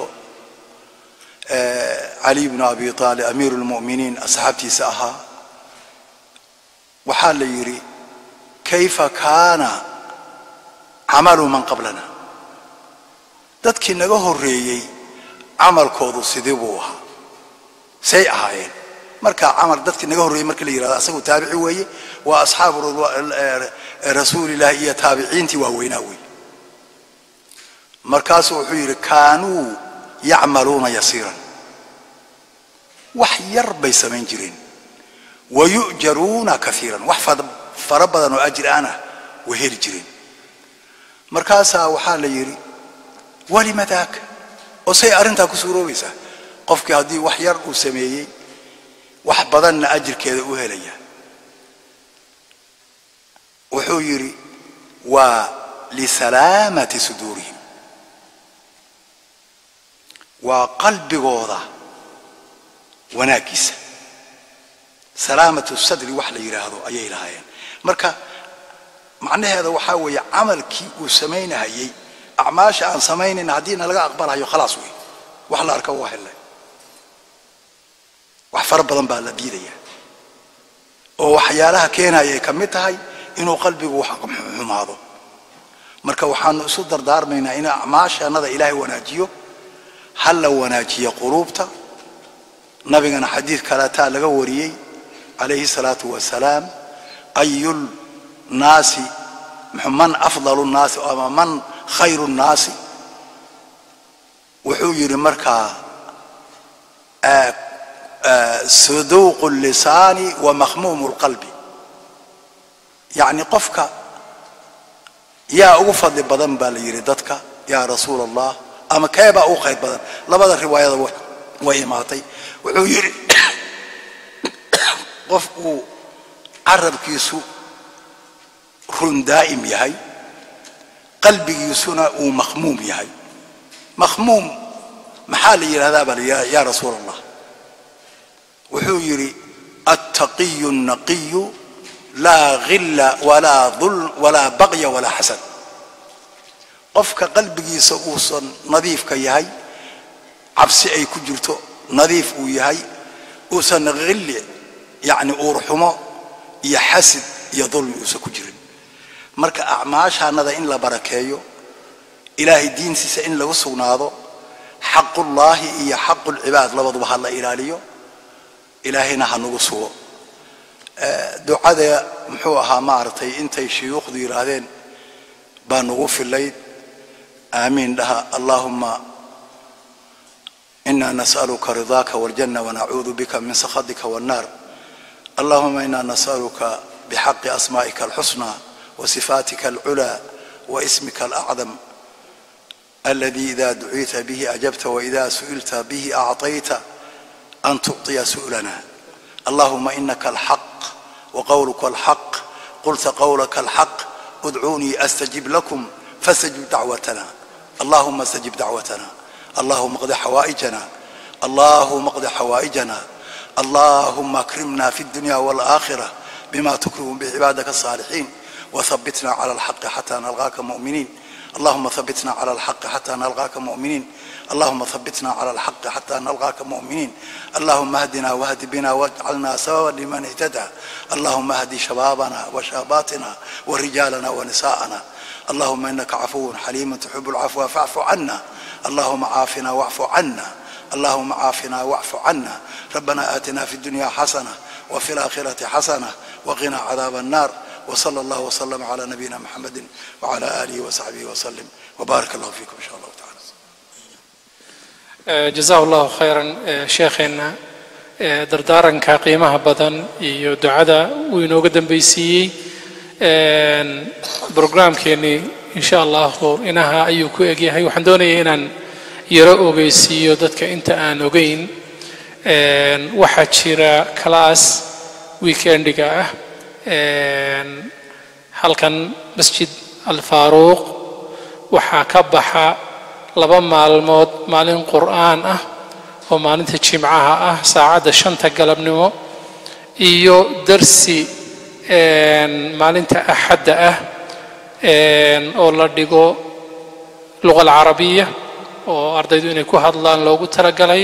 ali ibn abi talib amirul mu'minin asxaabtiisa ahaa waxaa la yiri kayfa kaana amalu man qablana dadkii naga horeeyay amalkoodu sidii buu ahaa say ahaayeen marka amal dadkii naga horeeyay markii la yiraahdo asagu taabici weeye waa asxaabu rasuulillaah iyo taabiciintii waa weynaa markaas wuxuu yiri kaanuu yacmaluuna yasiran wax yar bay samayn jireen wayujaruuna kathiran wax fara badan oo ajir ana waheli jireen markaas waxaa la yiri wali madaak oo say arinta ku suuroobaysa qofkii hadii wax yar uu sameeyay wax badan ajirkeeda u helaya wuxuu yiri waa lisalaamati sudurihim waa qalbigooda wanaagiisa salaamatu sadri wax la yiraahdo ayay lahaayeen marka macnaheedu waxa weeye amalkii uu sameynayay acmaasha aan sameeynin hadii laga aqbalayo khalaas way wax la arko waa helay wax far badan baa la diidaya oo waxyaalaha keenaya ka mid tahay inuu qalbigu wax xumaado marka waxaan isu dardaarmaynaa in acmaashanada ilaahay wanaajiyo hal la wanaajiyo qulubta nabigana xadiis kala taa laga wariyay alayhi salatu wasalaam ayul naasi man afdalu naasi ama man khayru naasi wuxuu yiri marka صدوق اللسان ومخموم القلب يعني قفك يا أوفض بدن باليردتك يا رسول الله أما كيف أوخيد بدن لبدا الرواية ويماتي ويري قفك عرب كيسو رون دائم يهي قلبي يسونا ومخموم يهي مخموم محالي هذا يا رسول الله وحيري التقي النقي لا غل ولا ظلم ولا بغي ولا حسد قفك قلبي سوسن نظيف كيهي عبسي اي كجرتو نظيف ويهي وسن غل يعني اورحمه يا حسد يا ظلم وسكجرين marka acmaashaanada in la barakeeyo ilaahi diintiisa in lagu sugnaado xaqqullaahi iyo xaqqul ibaad labaduba hal la ilaaliyo ilaahina hanugu sugo ducada muxuu ahaa maartay intay shuyuukhdu yiraahdeen baa nagu filayd aamin dhaha allahumma inna nas'aluka ridaka wal janna wa na'udhu bika min sakhatika wan nar allahumma inna nas'aluka bihaqqi asma'ika al husna وصفاتك العلى واسمك الأعظم الذي إذا دعيت به أجبت وإذا سئلت به أعطيت أن تعطي سؤلنا اللهم إنك الحق وقولك الحق قلت قولك الحق ادعوني أستجب لكم فاستجب دعوتنا اللهم استجب دعوتنا اللهم اقض حوائجنا اللهم اقض حوائجنا اللهم اكرمنا في الدنيا والآخرة بما تكرم بعبادك الصالحين وثبتنا على الحق حتى نلقاك مؤمنين اللهم ثبتنا على الحق حتى نلقاك مؤمنين اللهم ثبتنا على الحق حتى نلقاك مؤمنين اللهم اهدنا واهد بنا واجعلنا سواء لمن اهتدى اللهم اهد شبابنا وشاباتنا ورجالنا ونساءنا اللهم انك عفو حليم تحب العفو فاعف عنا اللهم عافنا واعف عنا اللهم عافنا واعف عنا ربنا آتنا في الدنيا حسنة وفي الآخرة حسنة وقنا عذاب النار وصلى الله وسلم على نبينا محمد وعلى آله وصحبه وسلم وبارك الله فيكم إن شاء الله تعالى.
جزاه الله خيرا شيخنا dardaaranka qiimaha badan iyo ducada uu inooga dambaysiiyey barnaamijkeeni insha Allah inaha ayuu ku egyahay. waxaan doonayaa inaan yaro ogeysiiyo dadka inta aan ogeyn waxaa jira class weekendiga ah halkan masjid al-Faaruq waxaa ka baxa 2 maalmood maalin qur'aan ah oo maalinta jimcaha ah saacada 5 galabnimo iyo darsi maalinta axadda ah oo la dhigo luqada carabiga oo ardaydu inay ku hadlaan loogu talagalay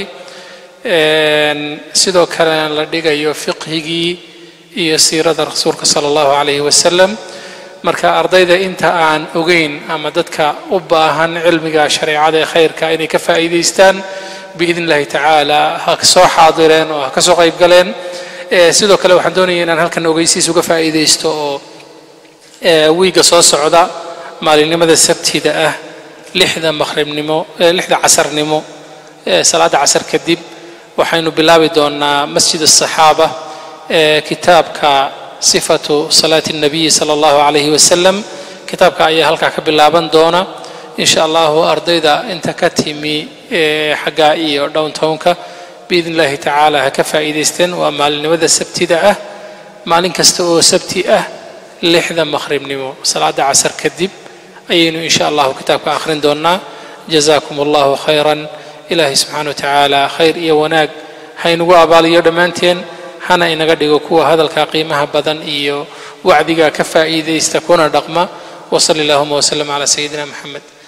sidoo kale la dhigayo fiqhigii iyo siirada rasuulka sallallahu alayhi wasallam. marka ardayda inta aan ogeyn ama dadka u baahan cilmiga shariicada ee khayrka inay ka faa'iideystaan باذن الله تعالى soo xaadireen oo ka soo qayb galeen. sidoo kale waxaan doonayaa inaan halkan ogeysiis uga faa'iideysto oo wiiga soo socda maalinimada sabtida ah 6 maqribnimo 6 casarnimo salaada casar kadib waxaynu bilaabi doonaa masjid as-saxaaba kitaabka sifatu salaati nabiy sallallahu alayhi wasallam. kitaabka ayaa halka ka bilaaban doona insha Allah ardayda inta ka timi xagga iyo downtownka باذن الله تعالى ka faa'iideysteen. waa maalinimada sabtida ah maalin kasta oo sabti ah 6 maqribnimo salaada casar kadib ayaynu insha Allah kitaabka akhrin doonaa. جزاكم الله خيرا. ilaahi subhanahu wa ta'ala khayr iyo wanaag haynugu abaaliyo dhamaanteen hana inaga dhigo kuwa hadalka qiimaha badan iyo wacdiga ka faa'iideysta kuna dhaqma. وصلى اللهم وسلم على سيدنا محمد.